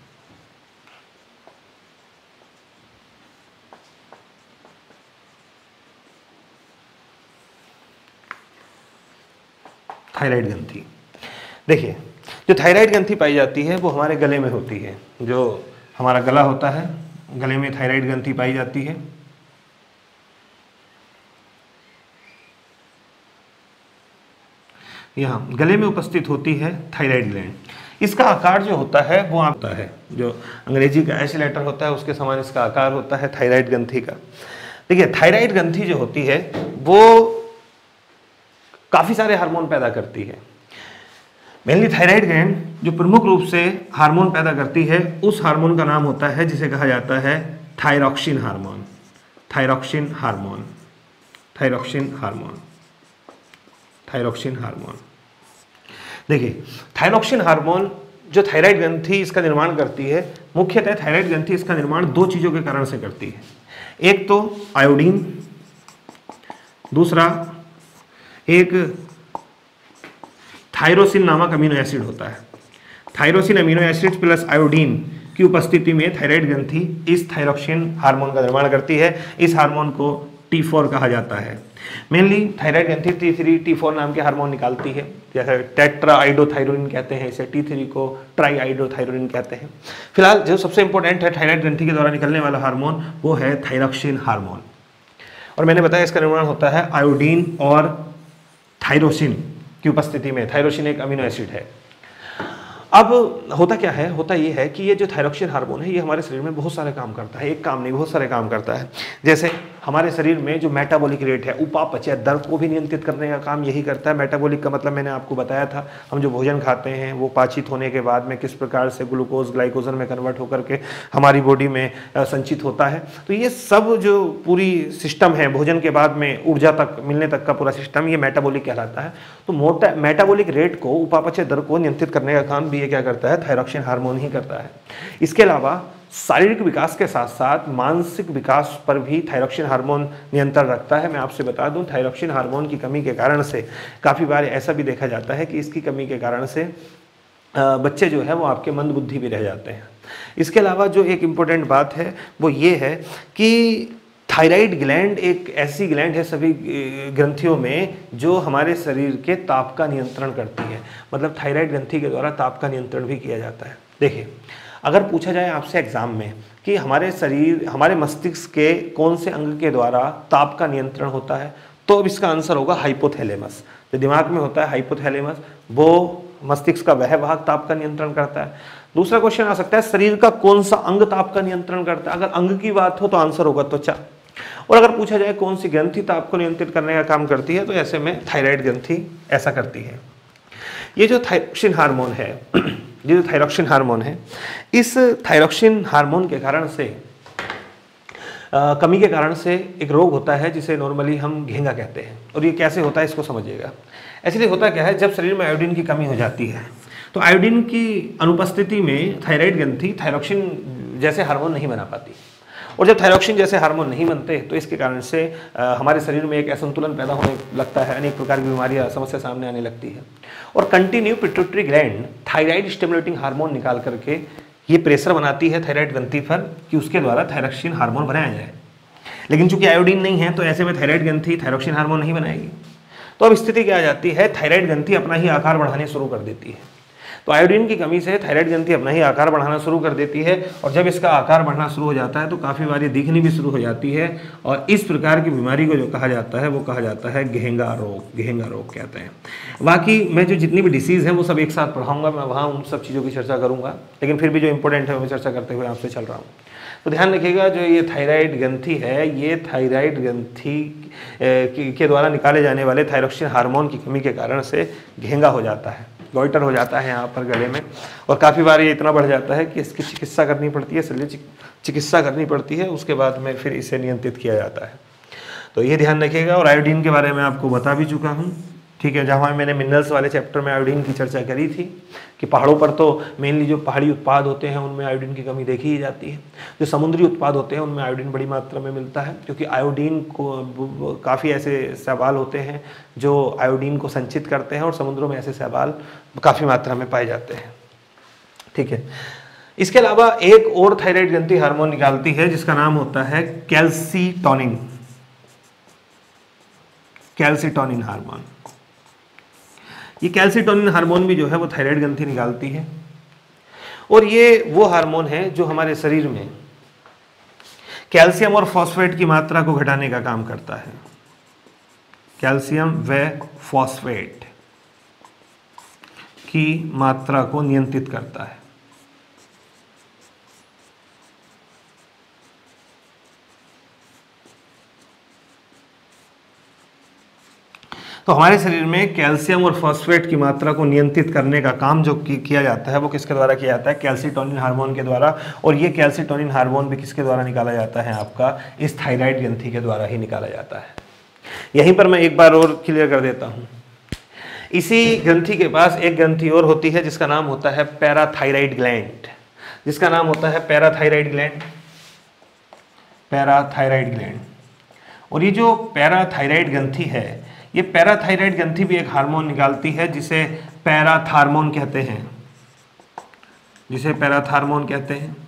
थायराइड ग्रंथि, देखिए जो थायराइड ग्रंथि पाई जाती है वो हमारे गले में होती है। जो हमारा गला होता है, गले में थायराइड ग्रंथि पाई जाती है। यहाँ गले में उपस्थित होती है थायराइड ग्लैंड। इसका आकार जो होता है वो आता है, जो अंग्रेजी का एच लेटर होता है उसके समान इसका आकार होता है थायराइड ग्रंथि का। देखिए थायराइड ग्रंथि जो होती है वो काफी सारे हार्मोन पैदा करती है। मेनली थायराइड ग्लैंड जो प्रमुख रूप से हार्मोन पैदा करती है उस हार्मोन का नाम होता है जिसे कहा जाता है thyroxine hormone. Thyroxine hormone thyroxine hormone thyroxine hormone देखिए थायरॉक्सिन हार्मोन जो थायराइड ग्रंथि इसका निर्माण करती है, मुख्यतः थायराइड ग्रंथि इसका निर्माण दो चीजों के कारण से करती है। एक तो आयोडीन, दूसरा एक थायरोसिन नामक अमीनो एसिड होता है। Tyrosine amino acid plus iodine की उपस्थिति में थायराइड ग्रंथि इस थायरोक्सिन हार्मोन का निर्माण करती है। इस हार्मोन को टी फोर कहा जाता है। मेनली थायराइड ग्रंथि टी थ्री टी फोर नाम के हार्मोन निकालती है, जैसे टेट्रा आइडोथायरोडिन कहते हैं इसे, टी थ्री को ट्राई आइडोथायरोडिन कहते हैं। फिलहाल जो सबसे इंपॉर्टेंट है थायराइड ग्रंथि के द्वारा निकलने वाला हार्मोन वो है थायरोक्सिन हार्मोन, और मैंने बताया इसका निर्माण होता है आयोडीन और थायरोसिन की उपस्थिति में। थायरोसिन एक अमीनो एसिड है। अब होता क्या है, होता ये है कि ये जो थायरोक्सिन हार्मोन है ये हमारे शरीर में बहुत सारे काम करता है, एक काम नहीं बहुत सारे काम करता है। जैसे हमारे शरीर में जो मेटाबॉलिक रेट है, उपापचय दर को भी नियंत्रित करने का काम यही करता है। मेटाबॉलिक का मतलब मैंने आपको बताया था, हम जो भोजन खाते हैं वो पाचित होने के बाद में किस प्रकार से ग्लूकोज ग्लाइकोजन में कन्वर्ट होकर के हमारी बॉडी में संचित होता है। तो ये सब जो पूरी सिस्टम है भोजन के बाद में ऊर्जा तक मिलने तक का पूरा सिस्टम, ये मेटाबॉलिक कहलाता है। तो मोटा मेटाबॉलिक रेट को, उपापचय दर को नियंत्रित करने का काम भी ये क्या करता है, थायरोक्सिन हार्मोन ही करता है। इसके अलावा शारीरिक विकास के साथ साथ मानसिक विकास पर भी थायरोक्सिन हार्मोन नियंत्रण रखता है। मैं आपसे बता दूं, थायरोक्सिन हार्मोन की कमी के कारण से काफ़ी बार ऐसा भी देखा जाता है कि इसकी कमी के कारण से बच्चे जो है वो आपके मंदबुद्धि भी रह जाते हैं। इसके अलावा जो एक इम्पोर्टेंट बात है वो ये है कि थायराइड ग्लैंड एक ऐसी ग्लैंड है सभी ग्रंथियों में जो हमारे शरीर के ताप का नियंत्रण करती है। मतलब थायराइड ग्रंथि के द्वारा ताप का नियंत्रण भी किया जाता है। देखिए, अगर पूछा जाए आपसे एग्जाम में कि हमारे शरीर, हमारे मस्तिष्क के कौन से अंग के द्वारा ताप का नियंत्रण होता है, तो अब इसका आंसर होगा हाइपोथैलेमस। जो दिमाग में होता है हाइपोथैलेमस, वो मस्तिष्क का वह भाग ताप का नियंत्रण करता है। दूसरा क्वेश्चन आ सकता है, शरीर का कौन सा अंग ताप का नियंत्रण करता है? अगर अंग की बात हो तो आंसर होगा त्वचा। और अगर पूछा जाए कौन सी ग्रंथि ताप को नियंत्रित करने का काम करती है, तो ऐसे में थायराइड ग्रंथि ऐसा करती है। ये जो थायरोक्सिन हार्मोन है, ये जो थायरोक्सिन हार्मोन है, इस थायरोक्सिन हार्मोन के कारण से आ, कमी के कारण से एक रोग होता है जिसे नॉर्मली हम घेंगा कहते हैं। और ये कैसे होता है इसको समझिएगा। एक्चुअली होता क्या है, जब शरीर में आयोडीन की कमी हो जाती है तो आयोडीन की अनुपस्थिति में थायराइड ग्रंथि थायरोक्सिन जैसे हार्मोन नहीं बना पाती, और जब थायरोक्सिन जैसे हार्मोन नहीं बनते तो इसके कारण से आ, हमारे शरीर में एक असंतुलन पैदा होने लगता है, अनेक प्रकार की बीमारियां समस्या सामने आने लगती है। और continue pituitary gland thyroid stimulating hormone निकाल करके ये प्रेशर बनाती है थायराइड ग्रंथि पर कि उसके द्वारा थायरोक्सिन हार्मोन बनाया जाए। लेकिन चूंकि आयोडीन नहीं है तो ऐसे में थायराइड ग्रंथि थायरोक्सिन हार्मोन नहीं बनाएगी। तो अब स्थिति क्या आ जाती है, थायराइड ग्रंथि अपना ही आकार बढ़ाने शुरू कर देती है। तो आयोडीन की कमी से थायराइड ग्रंथि अपना ही आकार बढ़ाना शुरू कर देती है, और जब इसका आकार बढ़ना शुरू हो जाता है तो काफ़ी बार ये दिखनी भी शुरू हो जाती है। और इस प्रकार की बीमारी को जो कहा जाता है वो कहा जाता है घेंगा रोग, घेंगा रोग कहते हैं। बाकी मैं जो जितनी भी डिसीज़ है वो सब एक साथ पढ़ाऊंगा, मैं वहाँ उन सब चीज़ों की चर्चा करूँगा, लेकिन फिर भी जो इंपॉर्टेंट है वो मैं चर्चा करते हुए आपसे चल रहा हूँ। तो ध्यान रखिएगा, जो ये थायराइड ग्रंथि है, ये थायराइड ग्रंथि के द्वारा निकाले जाने वाले थायरोक्सिन हार्मोन की कमी के कारण से घेंगा हो जाता है, गॉइटर हो जाता है यहाँ पर गले में, और काफ़ी बार ये इतना बढ़ जाता है कि इसकी चिकित्सा करनी पड़ती है, शल्य चिकित्सा करनी पड़ती है, उसके बाद में फिर इसे नियंत्रित किया जाता है। तो ये ध्यान रखिएगा। और आयोडीन के बारे में आपको बता भी चुका हूँ, ठीक है, जहाँ मैंने मिनरल्स वाले चैप्टर में आयोडीन की चर्चा करी थी कि पहाड़ों पर तो मेनली जो पहाड़ी उत्पाद होते हैं उनमें आयोडीन की कमी देखी ही जाती है। जो समुद्री उत्पाद होते हैं उनमें आयोडीन बड़ी मात्रा में मिलता है, क्योंकि आयोडीन को काफ़ी ऐसे शैवाल होते हैं जो आयोडीन को संचित करते हैं, और समुद्रों में ऐसे शैवाल काफ़ी मात्रा में पाए जाते हैं। ठीक है, इसके अलावा एक और थायराइड ग्रंथि हार्मोन निकालती है जिसका नाम होता है कैल्सीटोनिन, कैल्सीटोनिन हार्मोन। ये कैल्सीटोनिन हार्मोन भी जो है वो थायराइड ग्रंथि निकालती है, और ये वो हार्मोन है जो हमारे शरीर में कैल्शियम और फॉस्फेट की मात्रा को घटाने का काम करता है। कैल्शियम व फॉस्फेट की मात्रा को नियंत्रित करता है। तो हमारे शरीर में कैल्शियम और फॉस्फेट की मात्रा को नियंत्रित करने का काम जो किया जाता है वो किसके द्वारा किया जाता है, कैल्सीटोनिन हार्मोन के द्वारा। और ये कैल्सीटोनिन हार्मोन भी किसके द्वारा निकाला जाता है, आपका इस थायराइड ग्रंथि के द्वारा ही निकाला जाता है। यहीं पर मैं एक बार और क्लियर कर देता हूँ, इसी ग्रंथि के पास एक ग्रंथि और होती है जिसका नाम होता है पैराथायराइड ग्लैंड, जिसका नाम होता है पैराथायराइड ग्लैंड, पैराथायराइड ग्लैंड। और ये जो पैराथायराइड ग्रंथि है, ये पैराथायराइड ग्रंथि भी एक हार्मोन निकालती है जिसे पैराथार्मोन कहते हैं, जिसे पैराथार्मोन कहते हैं।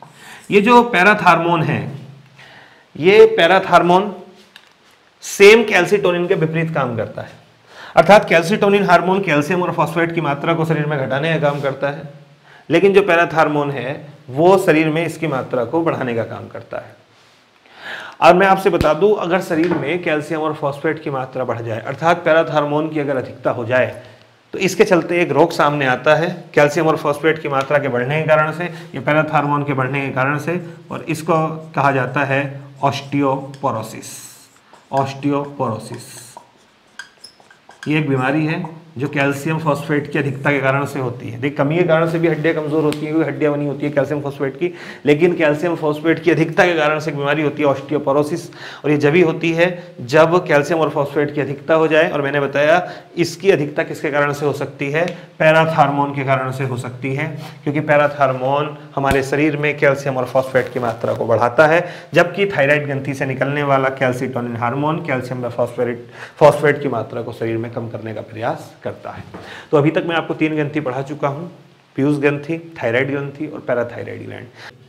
ये जो पैराथार्मोन है, ये पैराथार्मोन सेम कैल्सिटोनिन के विपरीत काम करता है। अर्थात कैल्सिटोनिन हार्मोन कैल्शियम और फॉस्फेट की मात्रा को शरीर में घटाने का काम करता है, लेकिन जो पैराथार्मोन है वो शरीर में इसकी मात्रा को बढ़ाने का काम करता है। और मैं आपसे बता दूं, अगर शरीर में कैल्शियम और फॉस्फेट की मात्रा बढ़ जाए, अर्थात पैराथार्मोन की अगर अधिकता हो जाए, तो इसके चलते एक रोग सामने आता है कैल्शियम और फॉस्फेट की मात्रा के बढ़ने के कारण से, या पैराथार्मोन के बढ़ने के कारण से, और इसको कहा जाता है ऑस्टियोपोरोसिस। ऑस्टियोपोरोसिस ये एक बीमारी है जो कैल्शियम फॉस्फेट की अधिकता के कारण से होती है। देख, कमी के कारण से भी हड्डियां कमजोर होती हैं, क्योंकि हड्डियां बनी होती है कैल्शियम फॉस्फेट की, लेकिन कैल्शियम फॉस्फेट की अधिकता के कारण से एक बीमारी होती है ऑस्टियोपोरोसिस। और ये जब ही होती है जब कैल्शियम और फॉस्फेट की अधिकता हो जाए, और मैंने बताया इसकी अधिकता किसके कारण से हो सकती है, पैराथार्मोन के कारण से हो सकती है, क्योंकि पैराथार्मोन हमारे शरीर में कैल्शियम और फॉस्फेट की मात्रा को बढ़ाता है, जबकि थायराइड ग्रंथि से निकलने वाला कैल्सिटोनिन हार्मोन कैल्शियम व फॉस्फेट फॉस्फेट की मात्रा को शरीर में कम करने का प्रयास करता है। तो अभी तक मैं आपको तीन ग्रंथि पढ़ा चुका हूं, पीयूष ग्रंथि, थायराइड ग्रंथि और पैराथायराइड ग्लैंड।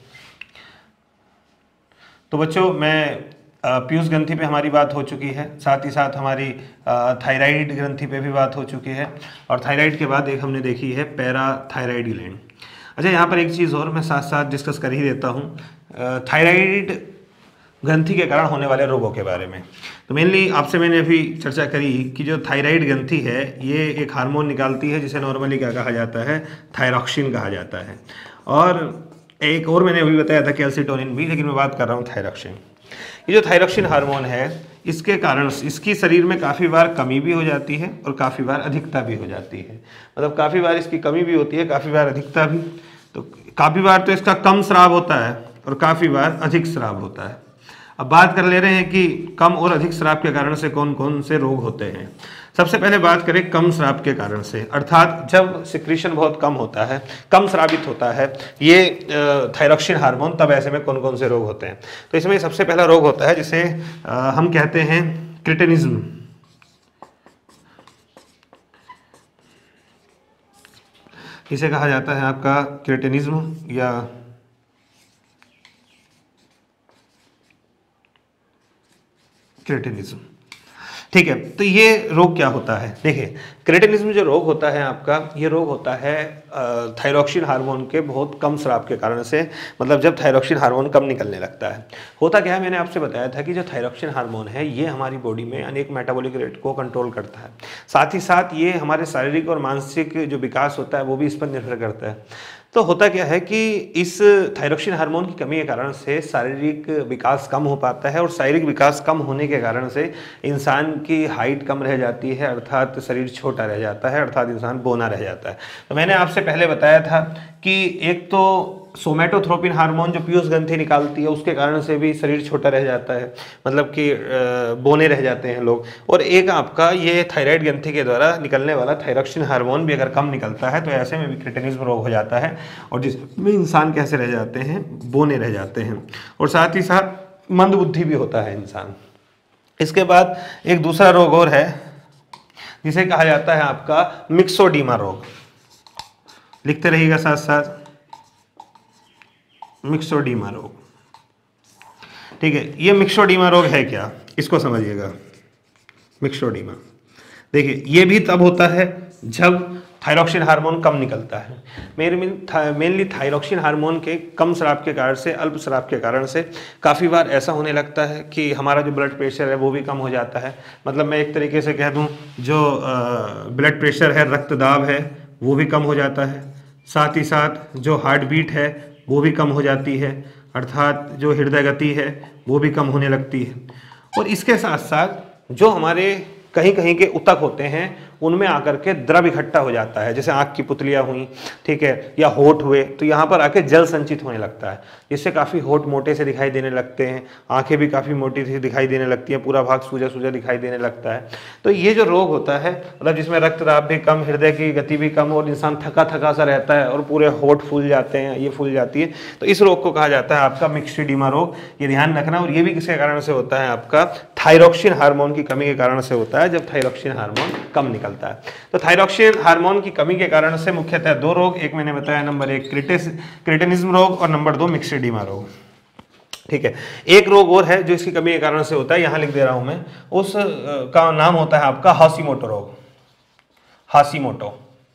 तो बच्चों, मैं पीयूष ग्रंथि पे हमारी बात हो चुकी है, साथ ही साथ हमारी थायराइड ग्रंथि पे भी बात हो चुकी है, और थायराइड के बाद एक हमने देखी है पैराथायराइड ग्लैंड। अच्छा, यहाँ पर एक चीज़ और मैं साथ साथ डिस्कस कर ही देता हूँ, थायराइड ग्रंथि के कारण होने वाले रोगों के बारे में। तो मेनली आपसे मैंने अभी चर्चा करी कि जो थायराइड ग्रंथि है ये एक हार्मोन निकालती है जिसे नॉर्मली क्या कहा जाता है, थायरॉक्सिन कहा जाता है। और एक और मैंने अभी बताया था कैल्सिटोनिन भी, लेकिन मैं बात कर रहा हूँ थायरॉक्सिन। ये जो थायरॉक्सिन हार्मोन है, इसके कारण इसकी शरीर में काफ़ी बार कमी भी हो जाती है और काफ़ी बार अधिकता भी हो जाती है। मतलब काफ़ी बार इसकी कमी भी होती है, काफ़ी बार अधिकता भी। तो काफ़ी बार तो इसका कम स्राव होता है और काफ़ी बार अधिक स्राव होता है। अब बात कर ले रहे हैं कि कम और अधिक स्राव के कारण से कौन कौन से रोग होते हैं। सबसे पहले बात करें कम स्राव के कारण से, अर्थात जब सिक्रीशन बहुत कम होता है, कम स्रावित होता है ये थायरॉक्सिन हार्मोन, तब ऐसे में कौन कौन से रोग होते हैं। तो इसमें सबसे पहला रोग होता है जिसे हम कहते हैं क्रिटेनिज्म। इसे कहा जाता है आपका क्रिटेनिज्म या क्रिटेनिज्म। ठीक है, तो ये रोग क्या होता है, देखिए क्रिटेनिज्म जो रोग होता है आपका, ये रोग होता है थायरॉक्सिन हार्मोन के बहुत कम स्राव के कारण से। मतलब जब थायरॉक्सिन हार्मोन कम निकलने लगता है। होता क्या है, मैंने आपसे बताया था कि जो थायरॉक्सिन हार्मोन है ये हमारी बॉडी में अनेक मेटाबॉलिक रेट को कंट्रोल करता है, साथ ही साथ ये हमारे शारीरिक और मानसिक जो विकास होता है वो भी इस पर निर्भर करता है। तो होता क्या है कि इस थायरॉक्सिन हार्मोन की कमी के कारण से शारीरिक विकास कम हो पाता है, और शारीरिक विकास कम होने के कारण से इंसान की हाइट कम रह जाती है, अर्थात शरीर छोटा रह जाता है, अर्थात इंसान बौना रह जाता है। तो मैंने आपसे पहले बताया था कि एक तो सोमेटोथ्रोपिन हार्मोन जो पीयूष ग्रंथि निकालती है उसके कारण से भी शरीर छोटा रह जाता है, मतलब कि बौने रह जाते हैं लोग। और एक आपका ये थायराइड ग्रंथि के द्वारा निकलने वाला थायरॉक्सिन हार्मोन भी अगर कम निकलता है तो ऐसे में भी क्रिटेनिज्म रोग हो जाता है, और जिसमें इंसान कैसे रह जाते हैं, बौने रह जाते हैं, और साथ ही साथ मंदबुद्धि भी होता है इंसान। इसके बाद एक दूसरा रोग और है जिसे कहा जाता है आपका मिक्सोडीमा रोग। लिखते रहिएगा साथ साथ, मिक्सोडीमा रोग। ठीक है, ये मिक्सोडीमा रोग है क्या, इसको समझिएगा। मिक्सोडीमा, देखिए ये भी तब होता है जब थायरॉक्सिन हार्मोन कम निकलता है। मेनली थायरॉक्सिन हार्मोन के कम स्राव के कारण से, अल्प स्राव के कारण से काफ़ी बार ऐसा होने लगता है कि हमारा जो ब्लड प्रेशर है वो भी कम हो जाता है। मतलब मैं एक तरीके से कह दूं, जो ब्लड प्रेशर है, रक्तदाब है, वो भी कम हो जाता है। साथ ही साथ जो हार्ट बीट है वो भी कम हो जाती है, अर्थात जो हृदय गति है वो भी कम होने लगती है। और इसके साथ साथ जो हमारे कहीं कहीं के ऊतक होते हैं उनमें आकर के द्रव इकट्ठा हो जाता है, जैसे आँख की पुतलियाँ हुई, ठीक है, या होठ हुए, तो यहाँ पर आके जल संचित होने लगता है, जिससे काफ़ी होठ मोटे से दिखाई देने लगते हैं, आंखें भी काफ़ी मोटी सी दिखाई देने लगती हैं, पूरा भाग सूजा सूजा दिखाई देने लगता है। तो ये जो रोग होता है, मतलब जिसमें रक्तदाब भी कम, हृदय की गति भी कम, और इंसान थका थका सा रहता है और पूरे होठ फूल जाते हैं, ये फूल जाती है, तो इस रोग को कहा जाता है आपका मिक्सोडीमा रोग। ये ध्यान रखना। और ये भी किसके कारण से होता है, आपका थायरॉक्सिन हार्मोन की कमी के कारण से होता है, जब थायरॉक्सिन हार्मोन कम निकल निकलता है। तो थायरॉक्सिन हार्मोन की कमी के कारण से मुख्यतः दो रोग, एक मैंने बताया नंबर एक क्रिटिस क्रिटिनिज्म रोग और नंबर दो मिक्सेडीमा रोग। ठीक है, एक रोग और है जो इसकी कमी के कारण से होता है, यहां लिख दे रहा हूं मैं, उस का नाम होता है आपका हाशिमोटो रोग, हाशिमोटो।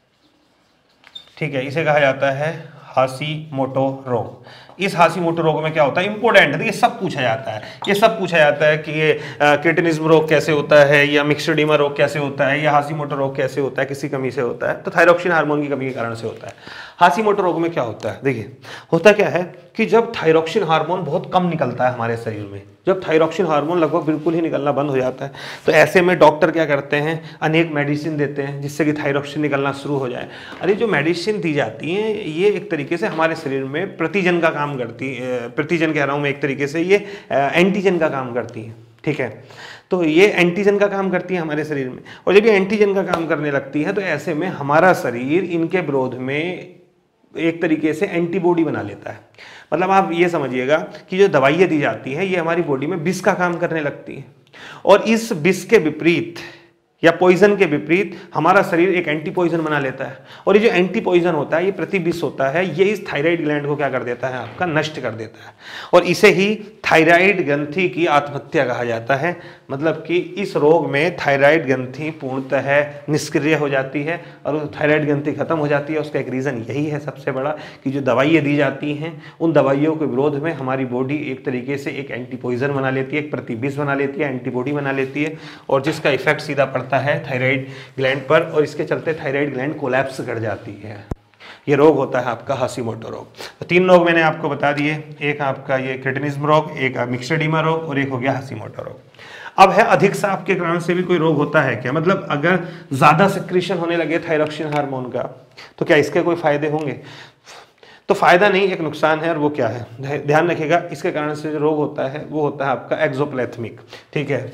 ठीक है, इसे कहा जाता है हाशिमोटो रोग। इस हाशिमोटो रोग में क्या होता है, इंपॉर्टेंट है, ये सब पूछा जाता है, ये सब पूछा जाता है कि ये क्रिटिनिज्म रोग कैसे होता है, या मिक्सेडीमा रोग कैसे होता है, या हाशिमोटो रोग कैसे होता है, किसी कमी से होता है। तो थायरॉक्सिन हार्मोन की कमी के कारण से होता है। हाशिमोटो रोग में क्या होता है, देखिए होता क्या है कि जब थायरॉक्सिन हार्मोन बहुत कम निकलता है हमारे शरीर में, जब थायरॉक्सिन हार्मोन लगभग बिल्कुल ही निकलना बंद हो जाता है, तो ऐसे में डॉक्टर क्या करते हैं, अनेक मेडिसिन देते हैं जिससे कि थायरॉक्सिन निकलना शुरू हो जाए। अरे जो मेडिसिन दी जाती हैं ये एक तरीके से हमारे शरीर में प्रतिजन का काम करती है, प्रतिजन कह रहा हूँ मैं, एक तरीके से ये एंटीजन का काम करती है। ठीक है, तो ये एंटीजन का काम करती है हमारे शरीर में, और जब ये एंटीजन का काम करने लगती है तो ऐसे में हमारा शरीर इनके विरोध में एक तरीके से एंटीबॉडी बना लेता है। मतलब आप ये समझिएगा कि जो दवाइयाँ दी जाती हैं ये हमारी बॉडी में विष का काम करने लगती हैं, और इस विष के विपरीत या पॉइजन के विपरीत हमारा शरीर एक एंटी पॉइजन बना लेता है, और ये जो एंटी पॉइजन होता है, ये प्रतिविष होता है, ये इस थायराइड ग्लैंड को क्या कर देता है, आपका नष्ट कर देता है, और इसे ही थायराइड ग्रंथि की आत्महत्या कहा जाता है। मतलब कि इस रोग में थायराइड ग्रंथि पूर्णतः निष्क्रिय हो जाती है, और थायराइड ग्रंथि खत्म हो जाती है। उसका एक रीज़न यही है सबसे बड़ा कि जो दवाइयाँ दी जाती हैं उन दवाइयों के विरोध में हमारी बॉडी एक तरीके से एक एंटी पॉइजन बना लेती है, एक प्रतिविष बना लेती है, एंटीबॉडी बना लेती है, और जिसका इफेक्ट सीधा पड़ता है थायराइड ग्लैंड पर, और इसके चलते थायराइड ग्लैंड कोलैप्स कर जाती है। ये रोग होता है आपका हाशिमोटो रोग। तो तीन रोग मैंने आपको बता दिए, एक आपका ये क्रिटिनिज्म रोग, एक मिक्सेडीमा रोग, और एक हो गया हाशिमोटो रोग। अब है अधिक साफ के कारण से भी कोई रोग होता है क्या, मतलब अगर ज्यादा सिक्रीशन होने लगे थायरॉक्सिन हार्मोन का तो क्या इसके कोई फायदे होंगे? तो फायदा नहीं, एक नुकसान है, और वो क्या है ध्यान रखिएगा। इसके कारण से जो रोग होता है वो होता है आपका एक्सोप्लैथमिक। ठीक है,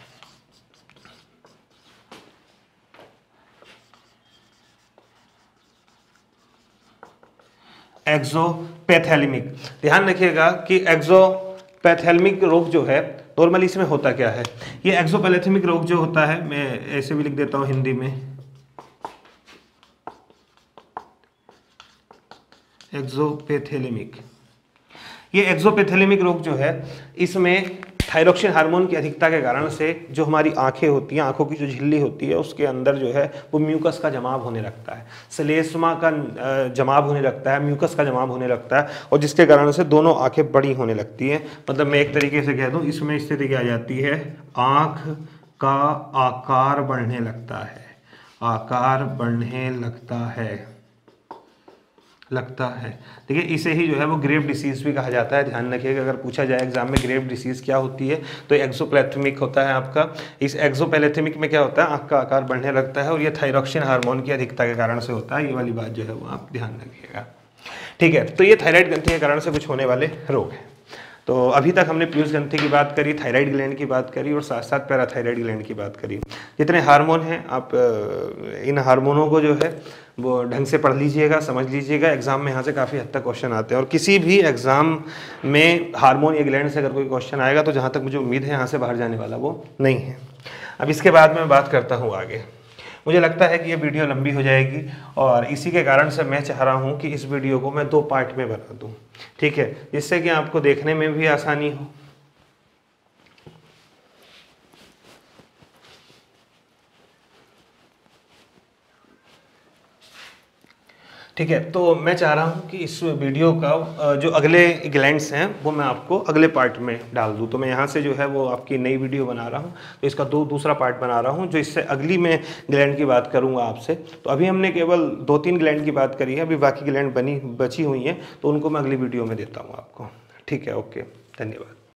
एक्सोपैथेलमिक। ध्यान रखिएगा कि एक्सोपैथेलमिक रोग जो है नॉर्मली इसमें होता क्या है, ये एक्सोपैथेलमिक रोग जो होता है, मैं ऐसे भी लिख देता हूं हिंदी में, एक्सोपैथेलमिक। ये एक्सोपैथेलमिक रोग जो है इसमें थायरॉक्सिन हार्मोन की अधिकता के कारण से जो हमारी आंखें होती हैं, आंखों की जो झिल्ली होती है उसके अंदर जो है वो म्यूकस का जमाव होने लगता है, श्लेष्मा का जमाव होने लगता है, म्यूकस का जमाव होने लगता है, और जिसके कारण से दोनों आंखें बड़ी होने लगती हैं। मतलब मैं एक तरीके से कह दूं, इसमें स्थिति क्या आ जाती है, आंख का आकार बढ़ने लगता है, आकार बढ़ने लगता है लगता है देखिए, इसे ही जो है वो ग्रेव डिसीज भी कहा जाता है। ध्यान रखिएगा, अगर पूछा जाए एग्जाम में ग्रेव डिसीज क्या होती है तो एक्सोप्लैथमिक होता है आपका। इस एक्सोप्लैथमिक में क्या होता है, आँख का आकार बढ़ने लगता है, और ये थायरॉक्सिन हार्मोन की अधिकता के कारण से होता है। ये वाली बात जो है वो आप ध्यान रखिएगा। ठीक है, तो ये थायराइड ग्रंथि के कारण से कुछ होने वाले रोग हैं। तो अभी तक हमने पीयूष ग्रंथि की बात करी, थायराइड ग्लैंड की बात करी, और साथ साथ पैराथायराइड ग्लैंड की बात करी। जितने हार्मोन हैं आप इन हार्मोनों को जो है वो ढंग से पढ़ लीजिएगा, समझ लीजिएगा। एग्जाम में यहाँ से काफ़ी हद तक क्वेश्चन आते हैं, और किसी भी एग्जाम में हार्मोन या ग्लैंड से अगर कोई क्वेश्चन आएगा तो जहाँ तक मुझे उम्मीद है यहाँ से बाहर जाने वाला वो नहीं है। अब इसके बाद मैं बात करता हूँ आगे। मुझे लगता है कि ये वीडियो लंबी हो जाएगी, और इसी के कारण से मैं चाह रहा हूँ कि इस वीडियो को मैं दो पार्ट में बना दूँ, ठीक है, जिससे कि आपको देखने में भी आसानी हो। ठीक है, तो मैं चाह रहा हूँ कि इस वीडियो का जो अगले ग्लैंड्स हैं वो मैं आपको अगले पार्ट में डाल दूँ। तो मैं यहाँ से जो है वो आपकी नई वीडियो बना रहा हूँ, तो इसका दो दूसरा पार्ट बना रहा हूँ, जो इससे अगली मैं ग्लैंड की बात करूँगा आपसे। तो अभी हमने केवल दो तीन ग्लैंड की बात करी है, अभी बाकी ग्लैंड बनी बची हुई हैं, तो उनको मैं अगली वीडियो में देता हूँ आपको। ठीक है, ओके, धन्यवाद।